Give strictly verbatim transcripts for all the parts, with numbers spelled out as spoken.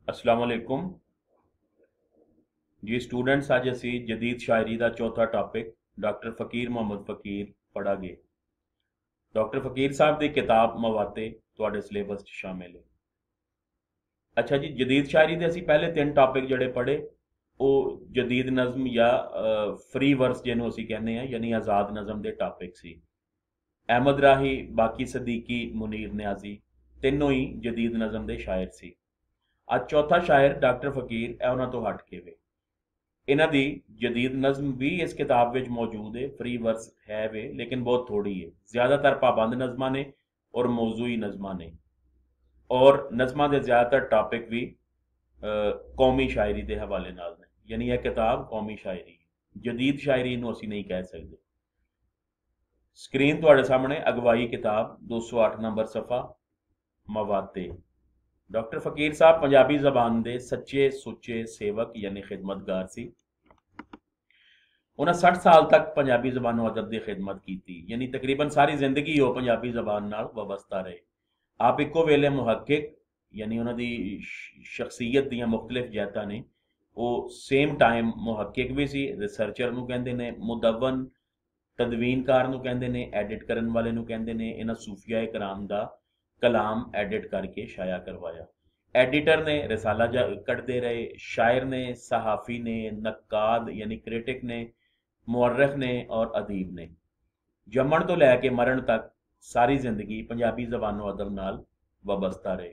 अस्सलाम वालेकुम जी स्टूडेंट्स, अज असी जदीद शायरी का चौथा टॉपिक डॉक्टर फकीर मुहम्मद फकीर पढ़ांगे। डॉक्टर फकीर साहब की किताब मवाते तुहाडे सिलेबस च शामिल है। अच्छा जी, जदीद शायरी के असी पहले तीन टॉपिक जड़े पढ़े वो जदीद नज़म या फ्री वर्स जिन्हों असी कहने हैं यानी आज़ाद नज़म के टॉपिक सी। अहमद राही, बाकी सदीकी, मुनीर न्याजी तीनों ही जदीद नज़म के शायर सी। अज चौथा शायर डॉक्टर फकीर है, उन्होंने तो हट के वे इन्हां दी जदीद नज़म भी इस किताब विच मौजूद है। फ्री वर्स है वे लेकिन बहुत थोड़ी है। ज़्यादातर पाबंद नज़मां ने और मौजूई नज़मां ने, और नज़मां दे ज़्यादातर टॉपिक भी कौमी शायरी के हवाले नाल ने, यानी यह किताब कौमी शायरी है। जदीद शायरी इनू असी नहीं कह सकते। स्क्रीन तुहाडे सामने अगवाई किताब दो सौ अठ नंबर सफ़ा मवाते। डॉक्टर फकीर साहब पंजाबी जबान के सच्चे सुच्चे सेवक यानी खिदमतगार सी। उन्हें साठ साल तक पंजाबी जबान अदब की खिदमत की, यानी तकरीबन सारी जिंदगी वो पंजाबी जबान नाल वाबस्ता रहे। आप इको वेले मुहक्किक यानी उन्होंने शख्सियत दी मुख्तलिफ जहतां ने, वो सेम टाइम मुहक्किक भी सी, रिसर्चर नूं कहंदे ने, मुदव्वन तदवीनकार नूं कहंदे ने, एडिट करन वाले नूं कहंदे ने। इन्हां सूफिया कराम दा कलाम एडिट करके शाया करवाया। एडिटर ने रिसाला कटते रहे, शायर ने, सहाफ़ी ने, नक्काद यानी क्रिटिक ने, मुअर्रिख ने और अदीब ने जम्मण तो लैके मरण तक सारी जिंदगी पंजाबी जबानो अदब नाल वाबस्ता रहे।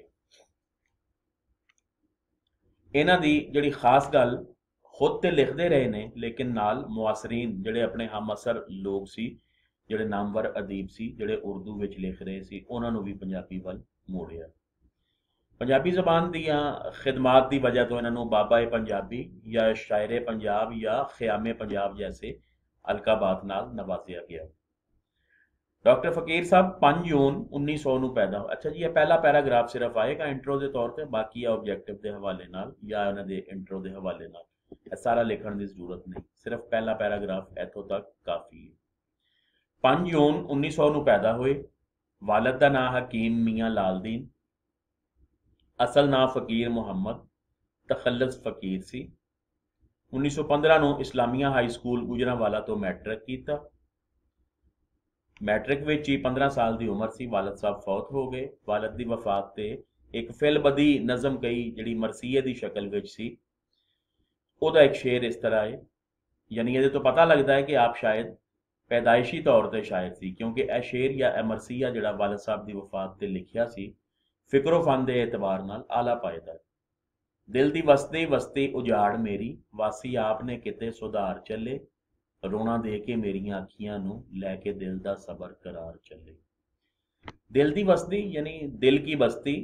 इन्हां दी जिहड़ी खास गल, खुद तो लिखते रहे ने लेकिन नाल मुआसरीन जिहड़े अपने हम असर लोग सी, जिहड़े नामवर अदीब सी, जिहड़े उर्दू विच लिख रहे सी, उन्हां नूं भी पंजाबी वल मोड़िया। पंजाबी जबान दियां खिदमात की वजह तो इन्हों बाबा ए पंजाबी या शायर पंजाब या ख्यामे पंजाब जैसे अलकाबात नाल नवाजिया गया। डॉक्टर फकीर साहब पाँच जून उन्नीस सौ नूं पैदा। अच्छा जी, यह पहला पैराग्राफ सिर्फ आएगा इंट्रो के तौर पर, बाकी ऑब्जेक्टिव के हवाले नाल या उन्होंने इंट्रो के हवाले नाल सारा लिखण की जरूरत नहीं, सिर्फ पहला पैराग्राफ इतों तक काफ़ी है। पाँच जून उन्नीस सौ नूं पैदा हुए। वालद का नाम हकीम मियाँ लालदीन, असल नाम फकीर मुहम्मद, तखल्लस फकीर सी। उन्नीस सौ पंद्रह नूं इस्लामिया हाई स्कूल गुजरांवाला तो मैट्रिक किया। मैट्रिक विच ही पंद्रह साल की उम्र सी, वालद साहब फौत हो गए। वालद की वफात ते एक फिलबदी नज़म कई जिहड़ी मरसीए की शक्ल विच सी, उहदा एक शेर इस तरह है, यानी ये तो पता लगता है कि आप शायद पैदाइशी तौर पर शायर सी, क्योंकि यह शेर या यह मरसिया जिहड़ा वालद साहब की वफात ते लिखिया सी, फिक्रो फन के एतबार नाल आला पायदा। दिल दी वसती वसती उजाड़ मेरी, वासी आपने किते सुधार चले, रोना दे के मेरिया अखियां नू लैके दिल दा सबर करार चले। दिल दी वसती यानी दिल की बस्ती,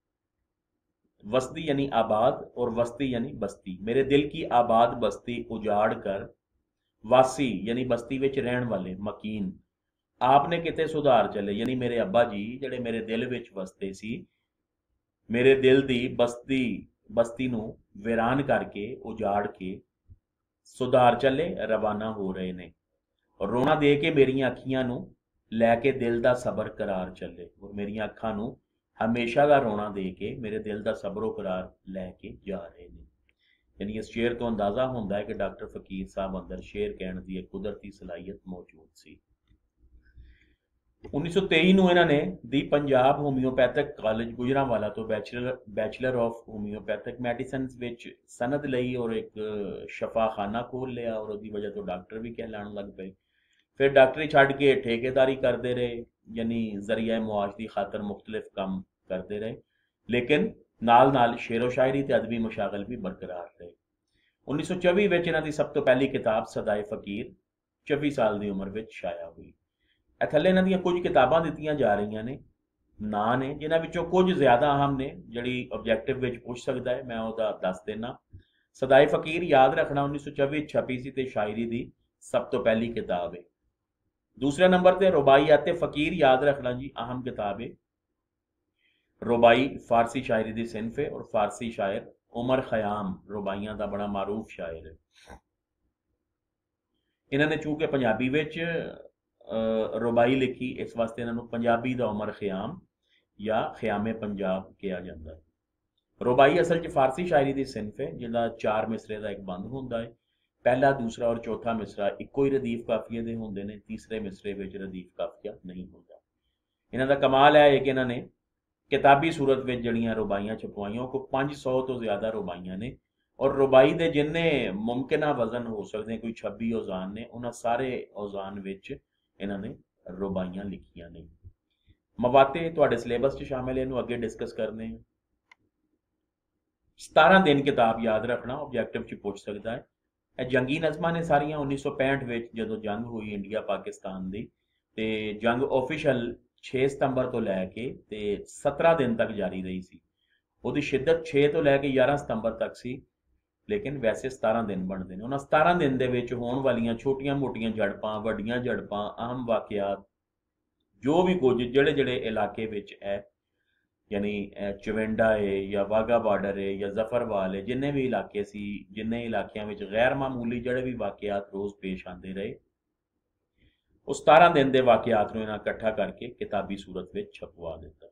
वसती यानी आबाद और वस्ती यानी बस्ती। मेरे दिल की आबाद बस्ती उजाड़ कर, वासी यानी बस्ती विच रहन वाले, मकीन आपने किते सुधार चले, यानी मेरे अब्बा जी जिहड़े मेरे दिल विच वसते सी, मेरे दिल दी बस्ती बस्ती नू वीरान करके उजाड़ के सुधार चले रवाना हो रहे ने। और रोना दे के मेरिया अखियां नू लैके दिल दा सबर करार चले, और मेरिया अखां नू हमेशा का रोना दे के मेरे दिल दा सबरो करार लैके जा रहे ने। यानी इस शेर तो अंदाजा होंदा है कि डॉक्टर फकीर साहब अंदर शेर कहने की एक कुदरती सलाहियत मौजूद सी। उन्नीस सौ तेई ਨੂੰ ਇਹਨਾਂ ਨੇ ਦੀ ਪੰਜਾਬ ਹੋਮਿਓਪੈਥਿਕ ਕਾਲਜ ਗੁਜਰਾਂਵਾਲਾ ਤੋਂ bachelor bachelor of homeopathic medicines ਵਿੱਚ ਸਨਦ ਲਈ ਔਰ ਇੱਕ ਸ਼ਫਾਖਾਨਾ ਖੋਲ ਲਿਆ, ਔਰ ਉਹਦੀ ਵਜ੍ਹਾ ਤੋਂ ਡਾਕਟਰ ਵੀ ਕਹਿਲਾਣ ਲੱਗ ਪਏ। ਫਿਰ ਡਾਕਟਰੀ ਛੱਡ ਕੇ ਠੇਕੇਦਾਰੀ ਕਰਦੇ ਰਹੇ, यानी जरिया मुआश की खातर मुख्तलिफ काम करते रहे, लेकिन नाल नाल शेरो शायरी ते अदबी मुशागल भी बरकरार रहे। उन्नीस सौ चौबी विच इन्हां दी सब तो पहली किताब सदाए फकीर चौबी साल की उम्र विच शाया हुई। थल्ले इन्हां दियां कुछ किताबां दित्तियां जा रही ने, ना ने जिन्हां विचों कुछ ज़्यादा अहम ने, जिहड़ी ऑब्जैक्टिव विच पुछ सकदा है, मैं उहदा दस देना। सदाए फकीर याद रखना उन्नीस सौ चौबी छपी सी ते शायरी दी सब तो पहली किताब है। दूसरे नंबर ते रुबाइयात फकीर याद रखना जी, अहम किताब है। रुबाई फारसी शायरी दी सिनफ है, और फारसी शायर उमर खयाम रुबाइयां दा बड़ा मारूफ शायर है। इन्होंने चूंकि पंजाबी विच रुबाई लिखी, इस वास्ते इन्हों पंजाबी दा उमर खयाम या खयामे पंजाब कहा जाता है। रुबाई असल च फारसी शायरी की सिनफ है जिहदा चार मिसरे का एक बंद होंदा है। पहला दूसरा और चौथा मिसरा इक्को ही रदीफ काफिए दे होंदे ने, तीसरे मिसरे विच रदीफ काफिया नहीं होंदा। इन्हां दा कमाल है कि इन्हां ने किताबी सूरत में जड़ियाँ रुबाइयाँ छपवाइयां, को पाँच सौ तो ज़्यादा रुबाइयाँ ने, और रुबाई के जिन्ने मुमकिन वजन हो सकते हैं, कोई छब्बी औजान ने, उन्होंने सारे औजान विच इन्होंने रुबाइयाँ लिखियां ने। मवाते तुहाडे सिलेबस च शामिल है, इन्हूं अगे डिस्कस करने हैं। सतारह दिन किताब याद रखना, ऑब्जैक्टिव च पूछ सकता है। ਇਹ ਜੰਗੀ ਨਜ਼ਮਾਂ ਨੇ ਸਾਰੀਆਂ उन्नीस सौ पैंठ ਵਿੱਚ ਜਦੋਂ ਜੰਗ ਹੋਈ ਇੰਡੀਆ ਪਾਕਿਸਤਾਨ ਦੀ, ਤੇ ਜੰਗ ਆਫੀਸ਼ੀਅਲ छे सितंबर तो लैके ते सत्रह दिन तक जारी रही सी। ਉਹਦੀ शिद्दत छे तो लैके ग्यारह सितंबर तक सी, लेकिन वैसे सतारह दिन बनते हैं। उन्होंने सतारह दिन दे विच होण वालियां छोटियां मोटियां झड़पां, वड्डियां झड़पां, अहम वाकियात, जो भी कुछ जेड़े जेड़े इलाके विच है, यानी चविंडा है या वाघा बार्डर है या जफरवाल है, जिन्ने भी इलाके सी, जिन्ने इलाकियां विच गैर मामूली जेड़े भी वाकियात रोज़ पेश आते रहे, उस सतारह दिन के वाकियात नूं इन्हां इकट्ठा करके किताबी सूरत में छपवा दिता।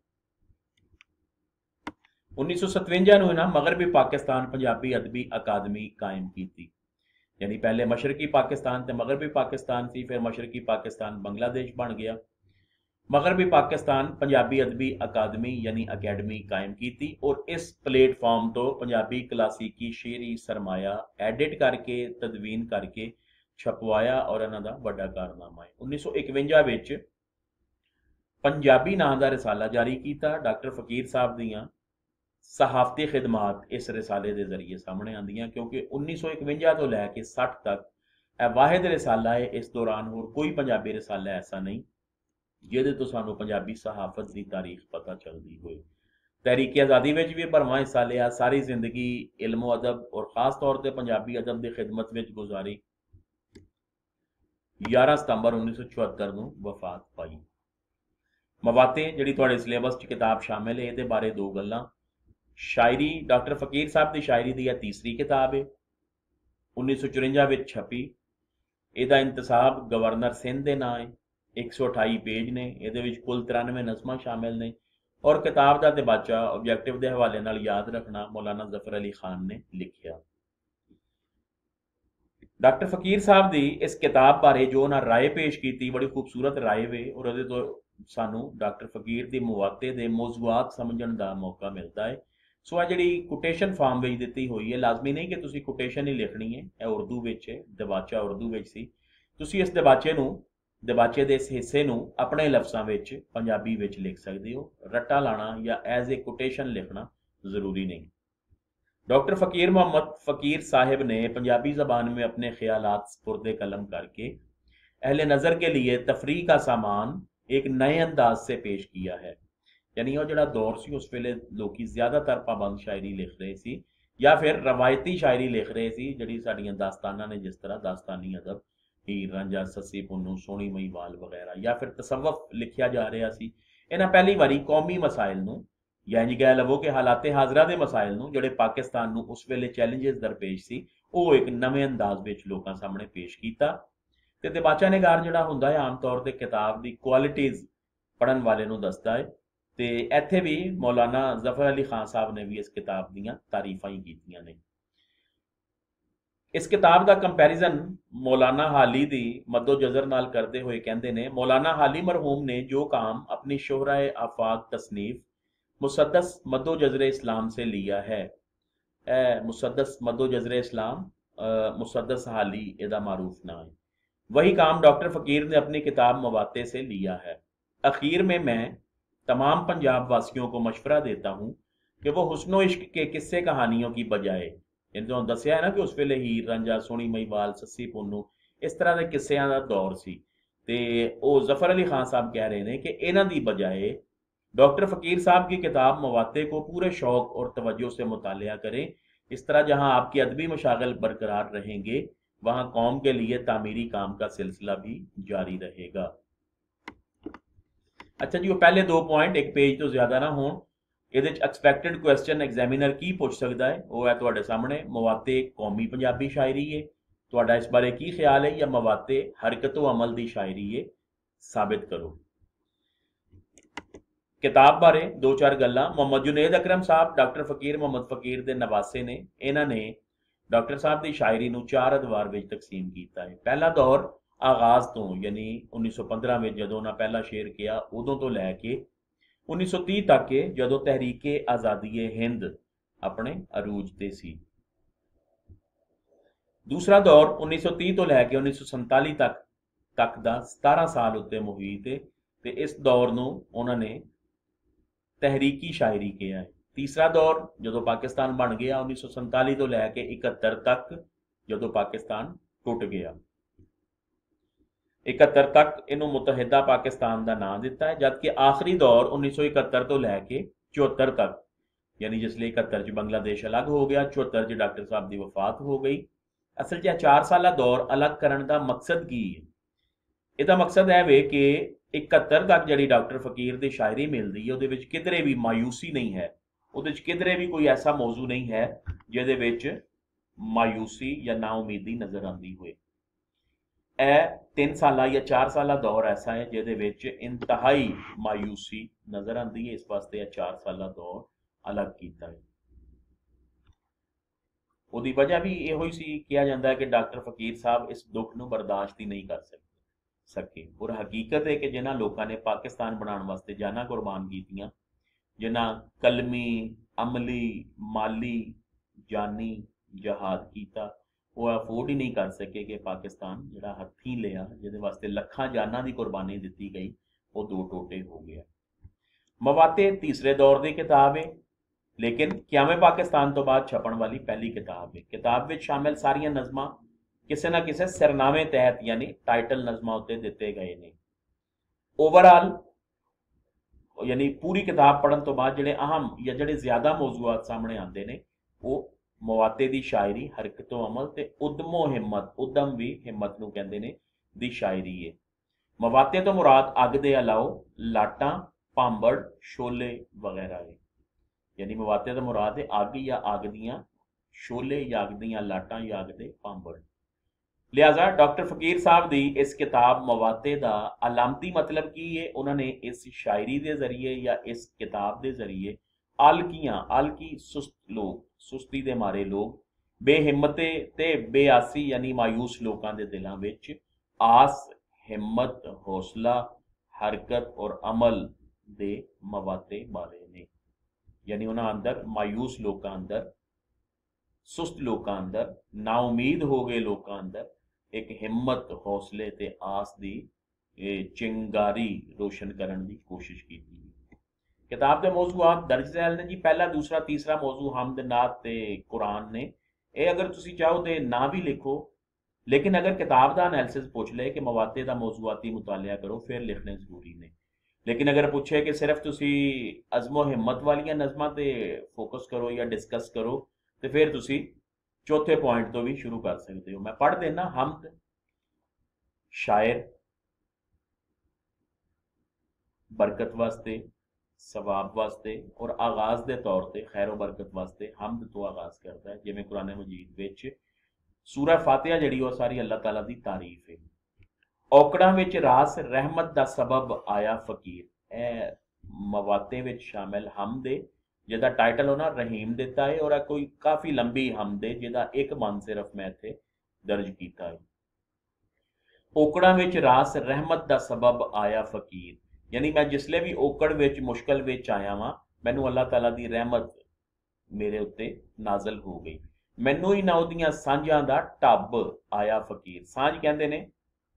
उन्नीस सौ सतवंजा नूं इन्हां मगरबी पाकिस्तान पंजाबी अदबी अकादमी कायम की थी। यानी पहले मशरकी पाकिस्तान ते मगरबी पाकिस्तान सी, फिर मशरकी पाकिस्तान बांग्लादेश बन गया। मगरबी पाकिस्तान पंजाबी अदबी अकादमी यानी अकैडमी कायम की थी, और इस प्लेटफॉर्म तो पंजाबी क्लासिकी शेरी सरमाया एडिट करके तदवीन करके छपवाया, और इन्हां दा वड्डा कारनामा है। उन्नीस सौ इकवंजा विच पंजाबी नाम का रिसाला जारी किया। डॉक्टर फकीर साहब दियां सहाफती खिदमात इस रिसाले के जरिए सामने आंदियां, क्योंकि उन्नीस सौ इकवंजा तो लैके सठ तक यह वाहिद रिसाला है। इस दौरान होर कोई पंजाबी रिसाला ऐसा नहीं जिहदे तो सानू पंजाबी सहाफत की तारीख पता चलती होए। तहरीक आज़ादी में भी भरवां हिस्सा लिया, सारी जिंदगी इल्म अदब और खास तौर पर पंजाबी अदब की खिदमत में गुजारी। ग्यारह सितंबर उन्नीस सौ चौहत्तर नूं वफात पाई। मवाते जिहड़ी तुहाडे सिलेबस च किताब शामिल है, ये बारे दो गल्लां। शायरी डॉक्टर फकीर साहब की शायरी की यह तीसरी किताब है, उन्नीस सौ चुरंजा विच छपी। इसका इंतसाब गवर्नर सिंध के नाम है। एक सौ अठाई पेज ने, ये कुल तिरानवे नज़मां शामिल ने, और किताब का दिबाचा ऑब्जैक्टिव के हवाले नाल याद रखना मौलाना जफर अली खान ने लिखिया। डॉक्टर फकीर साहब की इस किताब बारे जो उन्हें राय पेश की, बड़ी खूबसूरत राय वे, और उहदे तो सानू डॉक्टर फकीर की मुवाते दे मौजूआत समझण का मौका मिलता है। सो आ जिहड़ी कोटेशन फॉर्म में दी हुई है, लाजमी नहीं कि तुसी कोटेशन ही लिखनी है, यह उर्दू विच है, दिबाचा उर्दू विच सी। तुसी इस दिबाचे नूं दिबाचे दे इस हिस्से नूं अपने लफ्ज़ां विच पंजाबी विच लिख सकते हो। रट्टा लाना या एज ए कोटेशन लिखना ज़रूरी नहीं। डॉक्टर फकीर मोहम्मद फकीर साहिब ने पंजाबी ज़बान में अपने ख्यालात स्पुर्दे कलम करके अहले नज़र के लिए तफरी का सामान एक नए अंदाज से पेश किया है। यानी वो जो दौर सी उस वेले लोग ज़्यादातर पाबंद शायरी लिख रहे सी, या फिर रवायती शायरी लिख रहे सी, जिहड़ी साडियां दास्तानां ने, जिस तरह दास्तानी अदब हीर रांझा, सस्सी पुन्नू, सोहनी महिवाल वगैरह, या फिर तसव्वुफ लिखिया जा रहा सी। इन्हां पहली बारी कौमी मसाइल नूं, या इंज कह लवो कि हालाते हाजरा के मसाइल नूं जिहड़े पाकिस्तान नूं उस वेले चैलेंजेस दरपेश सी, वो एक नवे अंदाज विच लोकां सामने पेश कीता। ते दिबाचा निगार जिहड़ा हुंदा है आम तौर पर किताब की क्वालिटीज़ पढ़न वाले नूं दसदा है। ते इत्थे भी मौलाना जफर अली खान साहब ने भी इस किताब दीयां तारीफां ही कीतियां ने। इस किताब का कंपैरिजन मौलाना हाली दी मद्दो जजर नाल करते हुए कहते हैं, मौलाना हाली मरहूम ने जो काम अपनी शोहरा आफाक तसनीफ मुसद्दस मद्दो जजर इस्लाम से लिया है, ए मुसद्दस मद्दो जजर इस्लाम मुसद्दस हाली एदा मारूफ ना है, वही काम डॉक्टर फकीर ने अपनी किताब मवाते से लिया है। आखिर में मैं तमाम पंजाब वासियों को मशवरा देता हूँ कि वो हुस्नो इश्क के किस्से कहानियों की बजाय, जो दसिया है ना कि उस वेले हीर रांझा, सोहनी महिवाल, सस्सी पुन्नू, इस तरह के किस्सियां का दौर सी, ते ओ जफर अली खान साहब कह रहे हैं कि इन्हां दी बजाय डॉक्टर फकीर साहब की किताब मवाते को पूरे शौक और तवज्जो से मुतालिया करें। इस तरह जहां आपकी अदबी मशागल बरकरार रहेंगे, वहां कौम के लिए तामीरी काम का सिलसिला भी जारी रहेगा। अच्छा जी, वो पहले दो पॉइंट, एक पेज तो ज्यादा ना हो, ये एक्सपैक्टेड क्वेश्चन एग्जामिनर की पूछ सकता है, वो है तुहाडे सामने, मवाते कौमी पंजाबी शायरी है, तुहाडा इस बारे की ख्याल है, या मवाते हरकत व अमल की शायरी है, साबित करो। किताब बारे दो चार गल्लां। मुहम्मद जुनेद अकरम साहब डॉक्टर फकीर मुहम्मद फकीर दे नवासे ने। इन्हां ने डॉक्टर साहब की शायरी नूं चार अदवार विच तकसीम कीता है। पहला दौर आगाज तो यानी उन्नीस सौ पंद्रह में जदों उन्हां पहला शेर किया उदों तो लैके उन्नीस सौ तीह तक के जदों तहरीके आज़ादी हिंद अपने अरूज ते सी। दूसरा दौर उन्नीस सौ तीह तो लैके उन्नीस सौ संताली तक तक दा सतारह साल उत्ते मुहीत है ते इस दौर नूं उन्हां ने तहरीकी शायरी किया है। तीसरा दौर जदों पाकिस्तान बन गया उन्नीस सौ संताली तो लैके इकहत्तर तक जदों पाकिस्तान टुट गया। इकहत्तर तक इनू मुतहदा पाकिस्तान का नाम दिता है, जबकि आखिरी दौर उन्नीस सौ इकहत्तर तो लैके चौहत्तर तक यानी जिसले इकहत्तर च बांग्लादेश अलग हो गया, चौहत्तर च डॉक्टर साहब की वफात हो गई। असल च चार साल दौर अलग करने का मकसद की है? इसका मकसद है वे कि इकहत्तर तक जी डॉक्टर फकीर की शायरी मिलती है वो किधरे भी मायूसी नहीं है, वो किधरे भी कोई ऐसा मौजू नहीं है जिहदे मायूसी या नाउमीदी नज़र आती हुए। ए तीन साल या चार साल दौर ऐसा है जिहदे इंतहाई मायूसी नज़र आती है, इस वास्ते चार साल दौर अलग किया है। उसकी वजह भी यो सी कहा जाता है कि डॉक्टर फकीर साहब इस दुख को बर्दाश्त ही नहीं कर सकते सके। और हकीकत है कि जिन्होंने लोगों ने पाकिस्तान बनाने वास्ते जाना कुर्बान कीतियां, जिन्हें कलमी अमली माली जानी जहाद किया, वो अफोर्ड ही नहीं कर सके कि पाकिस्तान जिहड़ा हथी लिया जिहदे वास्ते लखां जाना की कुर्बानी दी गई वो दो टोटे हो गया। मवाते तीसरे दौर की किताब है, लेकिन क्यामे पाकिस्तान तो बाद छपन वाली पहली किताब है। किताब में शामिल सारिया नज़मां किसी ना किसी सिरनामे तहत यानी टाइटल नज़मां उत्ते दिते गए ने। ओवरऑल यानी पूरी किताब पढ़न तो बाद जिहड़े अहम या जिहड़े ज्यादा मौजूआत सामने आते हैं वो मवाते की शायरी, हरकतो अमल ते उद्मो हिम्मत, उद्दम भी हिम्मत नूं कहंदे ने, दी शायरी है। मवाते तो मुराद अग दे अलाओ लाटां भांबड़ शोले वगैरह है। यानी मवाते तो मुराद है अग या अग दियां शोले या अग दियां लाटां या अग दे भांबड़। लिहाजा डॉक्टर फकीर साहब की इस किताब मवाते का अलामती मतलब की है? उन्होंने इस शायरी के जरिए या इस किताब के जरिए आलकियां आलकी सुस्त लोग, सुस्ती के मारे लोग, बेहिम्मते ते बेआसी यानी मायूस लोगों के दिलों में आस, हिम्मत, हौसला, हरकत और अमल दे मवाते बारे ने। यानी उन्होंने अंदर मायूस लोगों अंदर, सुस्त लोगों अंदर, नाउमीद हो गए लोगों अंदर एक हिम्मत, हौसले ते आस दी चिंगारी रोशन करने की कोशिश की। किताब के मौजूआत दर्ज झैल ने जी। पहला, दूसरा, तीसरा मौजू हमद नात ते कुरान ने। ये अगर तुसी चाहो तो ना भी लिखो, लेकिन अगर किताब का एनालिसिस पूछ ले कि मवाते का मौजूआती मुतालिया करो फिर लिखने जरूरी ने। लेकिन अगर पूछे कि सिर्फ तुसी अज़मो हिम्मत वाली नज़मां ते फोकस करो या डिस्कस करो तो फिर तुसी चौथे पॉइंट तो भी शुरू कर सकते हो। मैं पढ़ देना। हमद शायर बरकत वास्ते, सवाब वास्ते और आगाज के तौर पर खैर बरकत वास्ते हमद तो आगाज करता है। जिवें कुरान मजीद विच सूरह फातिहा जिहड़ी वो सारी अल्लाह ताला की तारीफ है। औकड़ां विच रास रहमत का सबब आया फकीर। ए मवाते विच शामिल हमद है जिहदा टाइटल उन्हें रहीम दिता है और कोई काफ़ी लंबी हमद है जिहदा एक बंद सिर्फ मैं इत्थे दर्ज किया है। औकड़ां विच रास रहमत का सबब आया फकीर, यानी मैं जिसले भी औकड़ विच मुश्किल विच आया वां मैनू अल्लाह ताला की रहमत मेरे उत्ते नाजल हो गई। मैनू ही ना उहदियां सांझां दा टब आया फकीर। सांझ कहंदे ने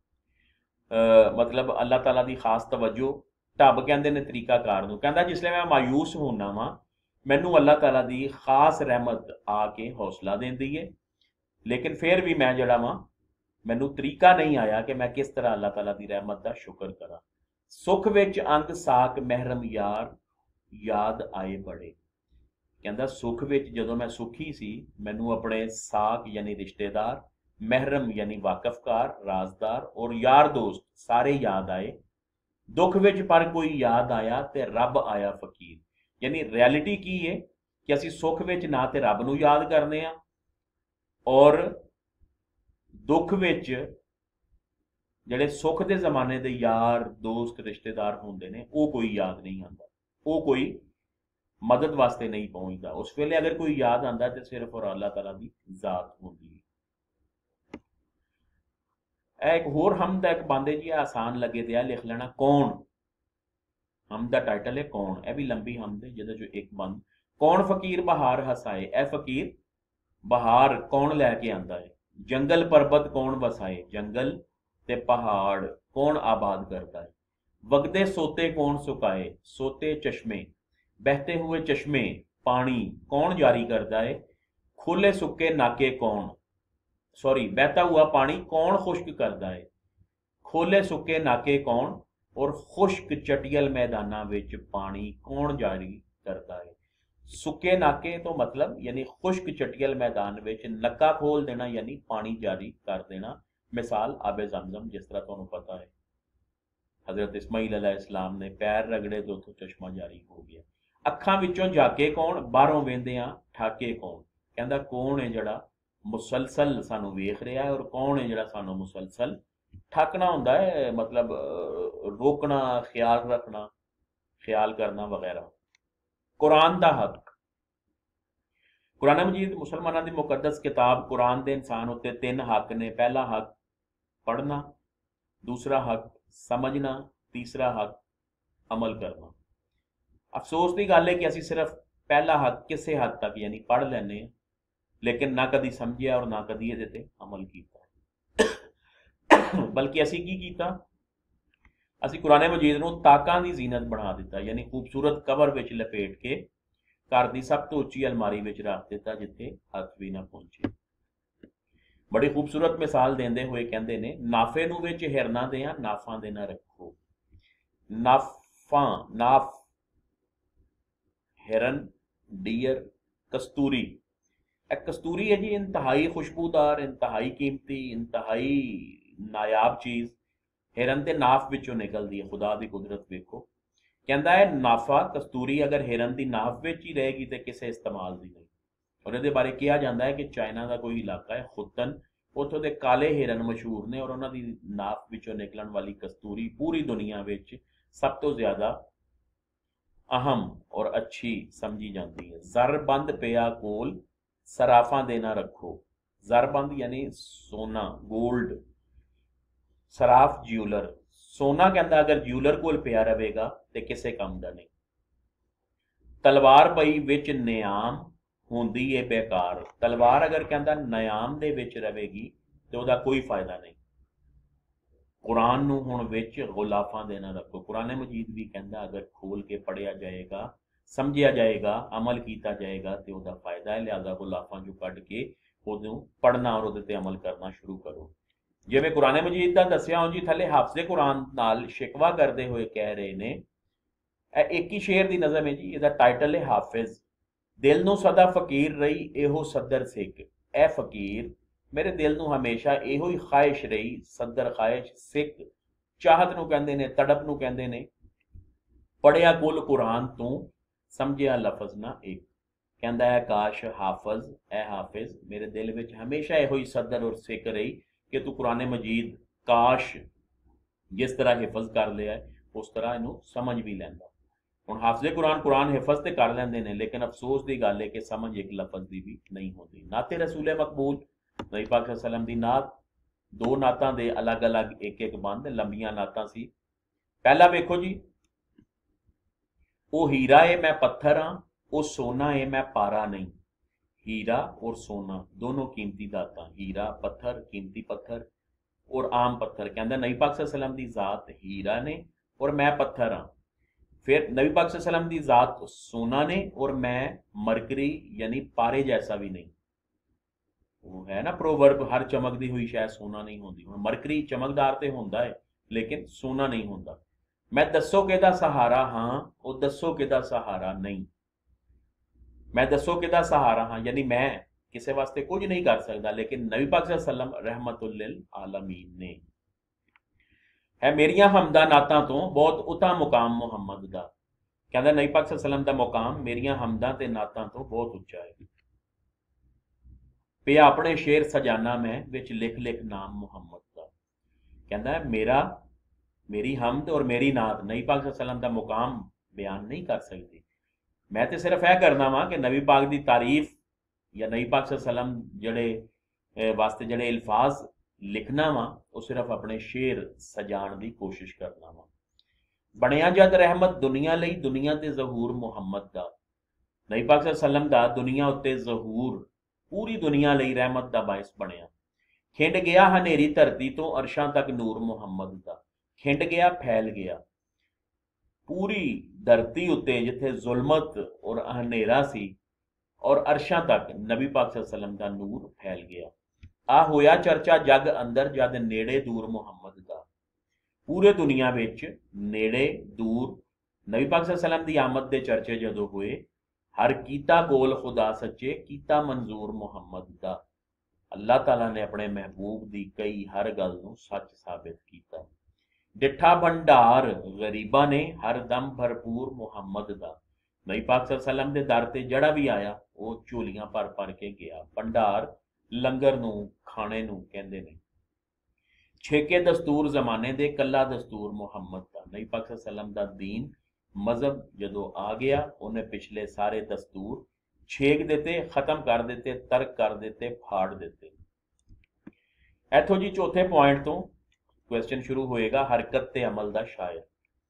मतलब अल्लाह ताला की खास तवज्जो, टब कहंदे ने तरीकाकार नूं। कहंदा जिसले मैं मायूस होना वां मैनू अल्लाह ताला की खास रहमत आके हौसला देंदी है, लेकिन फिर भी मैं जड़ा वां मैनू तरीका नहीं आया कि मैं किस तरह अल्लाह ताला की रहमत का शुक्र करा। सुख विच अंग साक महरम यार याद आए बड़े। कहंदा सुख विच जदों मैं सुखी सी मैनू अपने साक यानी रिश्तेदार, महरम यानी वाकफकार राजदार और यार दोस्त सारे याद आए। दुख विच पर कोई याद आया ते रब आया फकीर। यानी रियलिटी की है कि असी सुख विच ना ते रब नूं याद करने आ और दुख विच जिहड़े सुख के जमाने के यार दोस्त रिश्तेदार होंदे ने वो कोई याद नहीं आता। वो कोई मदद वास्ते नहीं पहुंचता। उस वेले अगर कोई याद आता तो सिर्फ और अल्लाह ताला की जात होती है। एक होर हमद एक बांदे जी आसान लगे तो लिख लेना कौन। हमद का टाइटल है कौन, यह भी लंबी हमद है जिहदे चो एक बंद कौन फकीर बहार हसाए। ए फकीर बहार कौन लैके आंदा है। जंगल पर्बत कौन वसाए, जंगल ते पहाड़ कौन आबाद करता है। वगदे सोते कौन सुकाए, सोते चश्मे बहते हुए चश्मे पानी कौन जारी करता है। खुले सुके नाके कौन, सॉरी बहता हुआ पानी कौन खुश्क करता है। खोले सुके नाके कौन और खुश्क चटियल मैदाना विच पानी कौन जारी करता है। सुके नाके तो मतलब यानी खुश्क चटियल मैदान विच नक्का खोल देना यानी पानी जारी कर देना। मिसाल आबे जमजम, जिस तरह तुहानू पता है हजरत इस्माइल अलैहिस्सलाम ने पैर रगड़े तो उथों चश्मा जारी हो गया। अखां विचों झाके कौन, बाहरों वेंदियां ठाके कौन। कहंदा कौन है जिहड़ा मुसलसल सानू वेख रहा है और कौन है जिहड़ा सानू मुसलसल ठाकना हुंदा है, मतलब रोकना, ख्याल रखना, ख्याल करना वगैरह। कुरान दा हक। कुरान मजीद मुसलमानों की मुकद्दस किताब कुरान दे इंसान उत्ते तीन हक ने। पहला हक पढ़ना, दूसरा हक समझना, तीसरा हक अमल करना। अफसोस की गल है कि असी सिर्फ पहला हक किसी हद तक यानी पढ़ लैने लेकिन ना कदी समझिया और ना कदी इहदे ते अमल किया। बल्कि असी की कीता, असी कुरान मजीद नूं ताकां दी जीनत बना दिता, यानी खूबसूरत कवर विच लपेट के घर की सब तो उच्ची अलमारी विच रख दिता जिथे हथ भी ना पहुंचे। बड़ी खूबसूरत मिसाल देंदे हुए कहंदे ने नाफे नूं विच हिरना देआं नाफां दे ना रखो। नाफां नाफ हिरन, डियर, कस्तूरी। एक कस्तूरी है जी इंतहाई खुशबूदार, इंतहाई कीमती, इंतहाई नायाब चीज़ हिरन के नाफ विचों निकलती है। खुदा की कुदरत वेखो। कहता है नाफा कस्तूरी अगर हिरन की नाफ विच ही रहेगी तो किसी इस्तेमाल की नहीं। और ये बारे कहा जाता है कि चाइना का कोई इलाका है खुतन, उतों के काले हिरन मशहूर ने और उन्होंने नाफ विचों निकलन वाली कस्तूरी पूरी दुनिया विच सब तो ज़्यादा अहम और अच्छी समझी जाती है। जरबंद पिया कोल सराफा देना रखो। जरबंद यानी सोना, गोल्ड। सराफ ज्यूलर। सोना कहता अगर ज्यूलर कोल पिया रहेगा तो किसी काम का नहीं। तलवार पई विच नियाम होंदी है बेकार। तलवार अगर कहता नियाम दे विच रहेगी तो उसका कोई फायदा नहीं। कुरान नूं हुण विच गुलाफा देना रखो। कुरान मजीद भी कहता अगर खोल के पढ़िया जाएगा, समझिया जाएगा, अमल किया जाएगा तो उसका फायदा है। लिहाजा गुलाफा जो कढ़ के उदों पढ़ना और उहदे ते अमल करना शुरू करो। जिवें कुरान मजीद का दसिया जी थले हाफजे कुरान नाल शिकवा करते हुए कह रहे ने, एक ही शेर की नज़म है जी। इसका टाइटल है हाफिज। दिल नूं सदा फकीर रही एहो सदर सिख। ए फकीर मेरे दिल नूं हमेशा एहो ही ख्वाहिश रही, सदर ख्वाहिश, सिख चाहत नूं कहंदे ने, तड़प नूं कहंदे ने। पढ़िया कुल कुरान तू समझिया लफज ना एक। कहंदा है काश हाफज, ए हाफिज मेरे दिल विच हमेशा एहो ही सदर और सिख रही कि तू कुरान मजीद काश जिस तरह हिफज कर लिया है उस तरह इनू समझ भी लैंदा। हुण हाफिज़े कुरान कुरान हिफज तो कर लैंदे ने लेकिन अफसोस की गल है कि समझ एक लफज की भी नहीं होती। नाते रसूले मकबूल नबी पाक सल्लल्लाहु अलैहि वसल्लम दी नात, दो नातां दे अलग अलग एक एक बंद लंबियां नातां सी। पहला वेखो जी, ओ हीरा है मैं पत्थर हाँ, ओ सोना है मैं पारा नहीं। हीरा और सोना दोनों कीमती धातां, हीरा पत्थर, कीमती पत्थर और आम पत्थर। कहंदा नबी पाक सल्लल्लाहु अलैहि वसल्लम दी जात हीरा ने और मैं पत्थर हाँ। फिर नबी पाक सल्लल्लाहु अलैहि वसल्लम दी जात सोना ने और मैं मरकरी यानी पारे जैसा भी नहीं। वो है ना प्रोवर्ब, हर चमकती हुई शायद सोना नहीं होती। मरकरी चमकदार तो होंदा है लेकिन सोना नहीं होता। मैं दसो किहदा सहारा हाँ, वो दसो किहदा सहारा नहीं। मैं दसो किहदा सहारा हाँ यानी मैं किसी वास्ते कुछ नहीं कर सकता लेकिन नबी पाक सल्लल्लाहु अलैहि वसल्लम रहमतुल लिल आलमीन ने है। मेरियां हमदा नातां तो बहुत उता मुकाम मुहम्मद दा। कहंदा नबी पाक सल्लल्लाहु अलैहि वसल्लम दा मुकाम मेरियां हमदा ते नातां तो बहुत उच्चा है। पे अपने शेर सजाना मैं विच लिख लिख नाम मुहम्मद का। कहता है मेरा मेरी हमद और मेरी नात नबी पाक सल्लल्लाहु अलैहि वसल्लम दा मुकाम बयान नहीं कर सकती। मैं तो सिर्फ यह करना वा कि नबी पाक की तारीफ या नबी पाक सल्लम जड़े वास्ते जड़े अल्फाज लिखना वा वो सिर्फ अपने शेर सजाण की कोशिश करना वा। बनया जद रहमत दुनिया लई, दुनिया ते जहूर मुहम्मद दा। नबी पाक सल्लम दा दुनिया उत्ते जहूर पूरी दुनिया लई रहमत दा बायस बनया। खिंड गया हनेरी धरती तो अरशां तक नूर मुहम्मद दा। खिंड गया फैल गया पूरी धरती उत्ते जिथे जुल्मत और हनेरा सी और अरशां तक नबी पाक सल्लम दा नूर फैल गया। आ होया चर्चा जग अंदर जद नेड़े दूर मुहम्मद दा। पूरे दुनिया विच नेड़े दूर नबी पाक सल्लम दी आमद दे चर्चे जदों होए, हर कीता कोल खुदा सच्चे कीता मंजूर मुहम्मद दा। अल्लाह ताला ने अपने महबूब दी कई हर गल नूं सच साबित कीता। डिठा भंडार गरीबा ने हर दम भरपूर मुहम्मद दा। नबी पाक सल्लम दे दर ते जड़ा भी आया वो झोलियां भर भर के गया। भंडार लंगर नूं खाने नूं कहंदे ने। छेके दस्तूर जमाने दे कला दस्तूर मुहम्मद दा। नबी पाक सल्लम दा दीन मजहब जदों आ गया उन्हें पिछले सारे दस्तूर छेक देते, खत्म कर देते, तर्क कर देते, फाड़ देते। इथों जी चौथे पॉइंट तो क्वेश्चन शुरू होएगा, हरकत ते अमल दा शायर।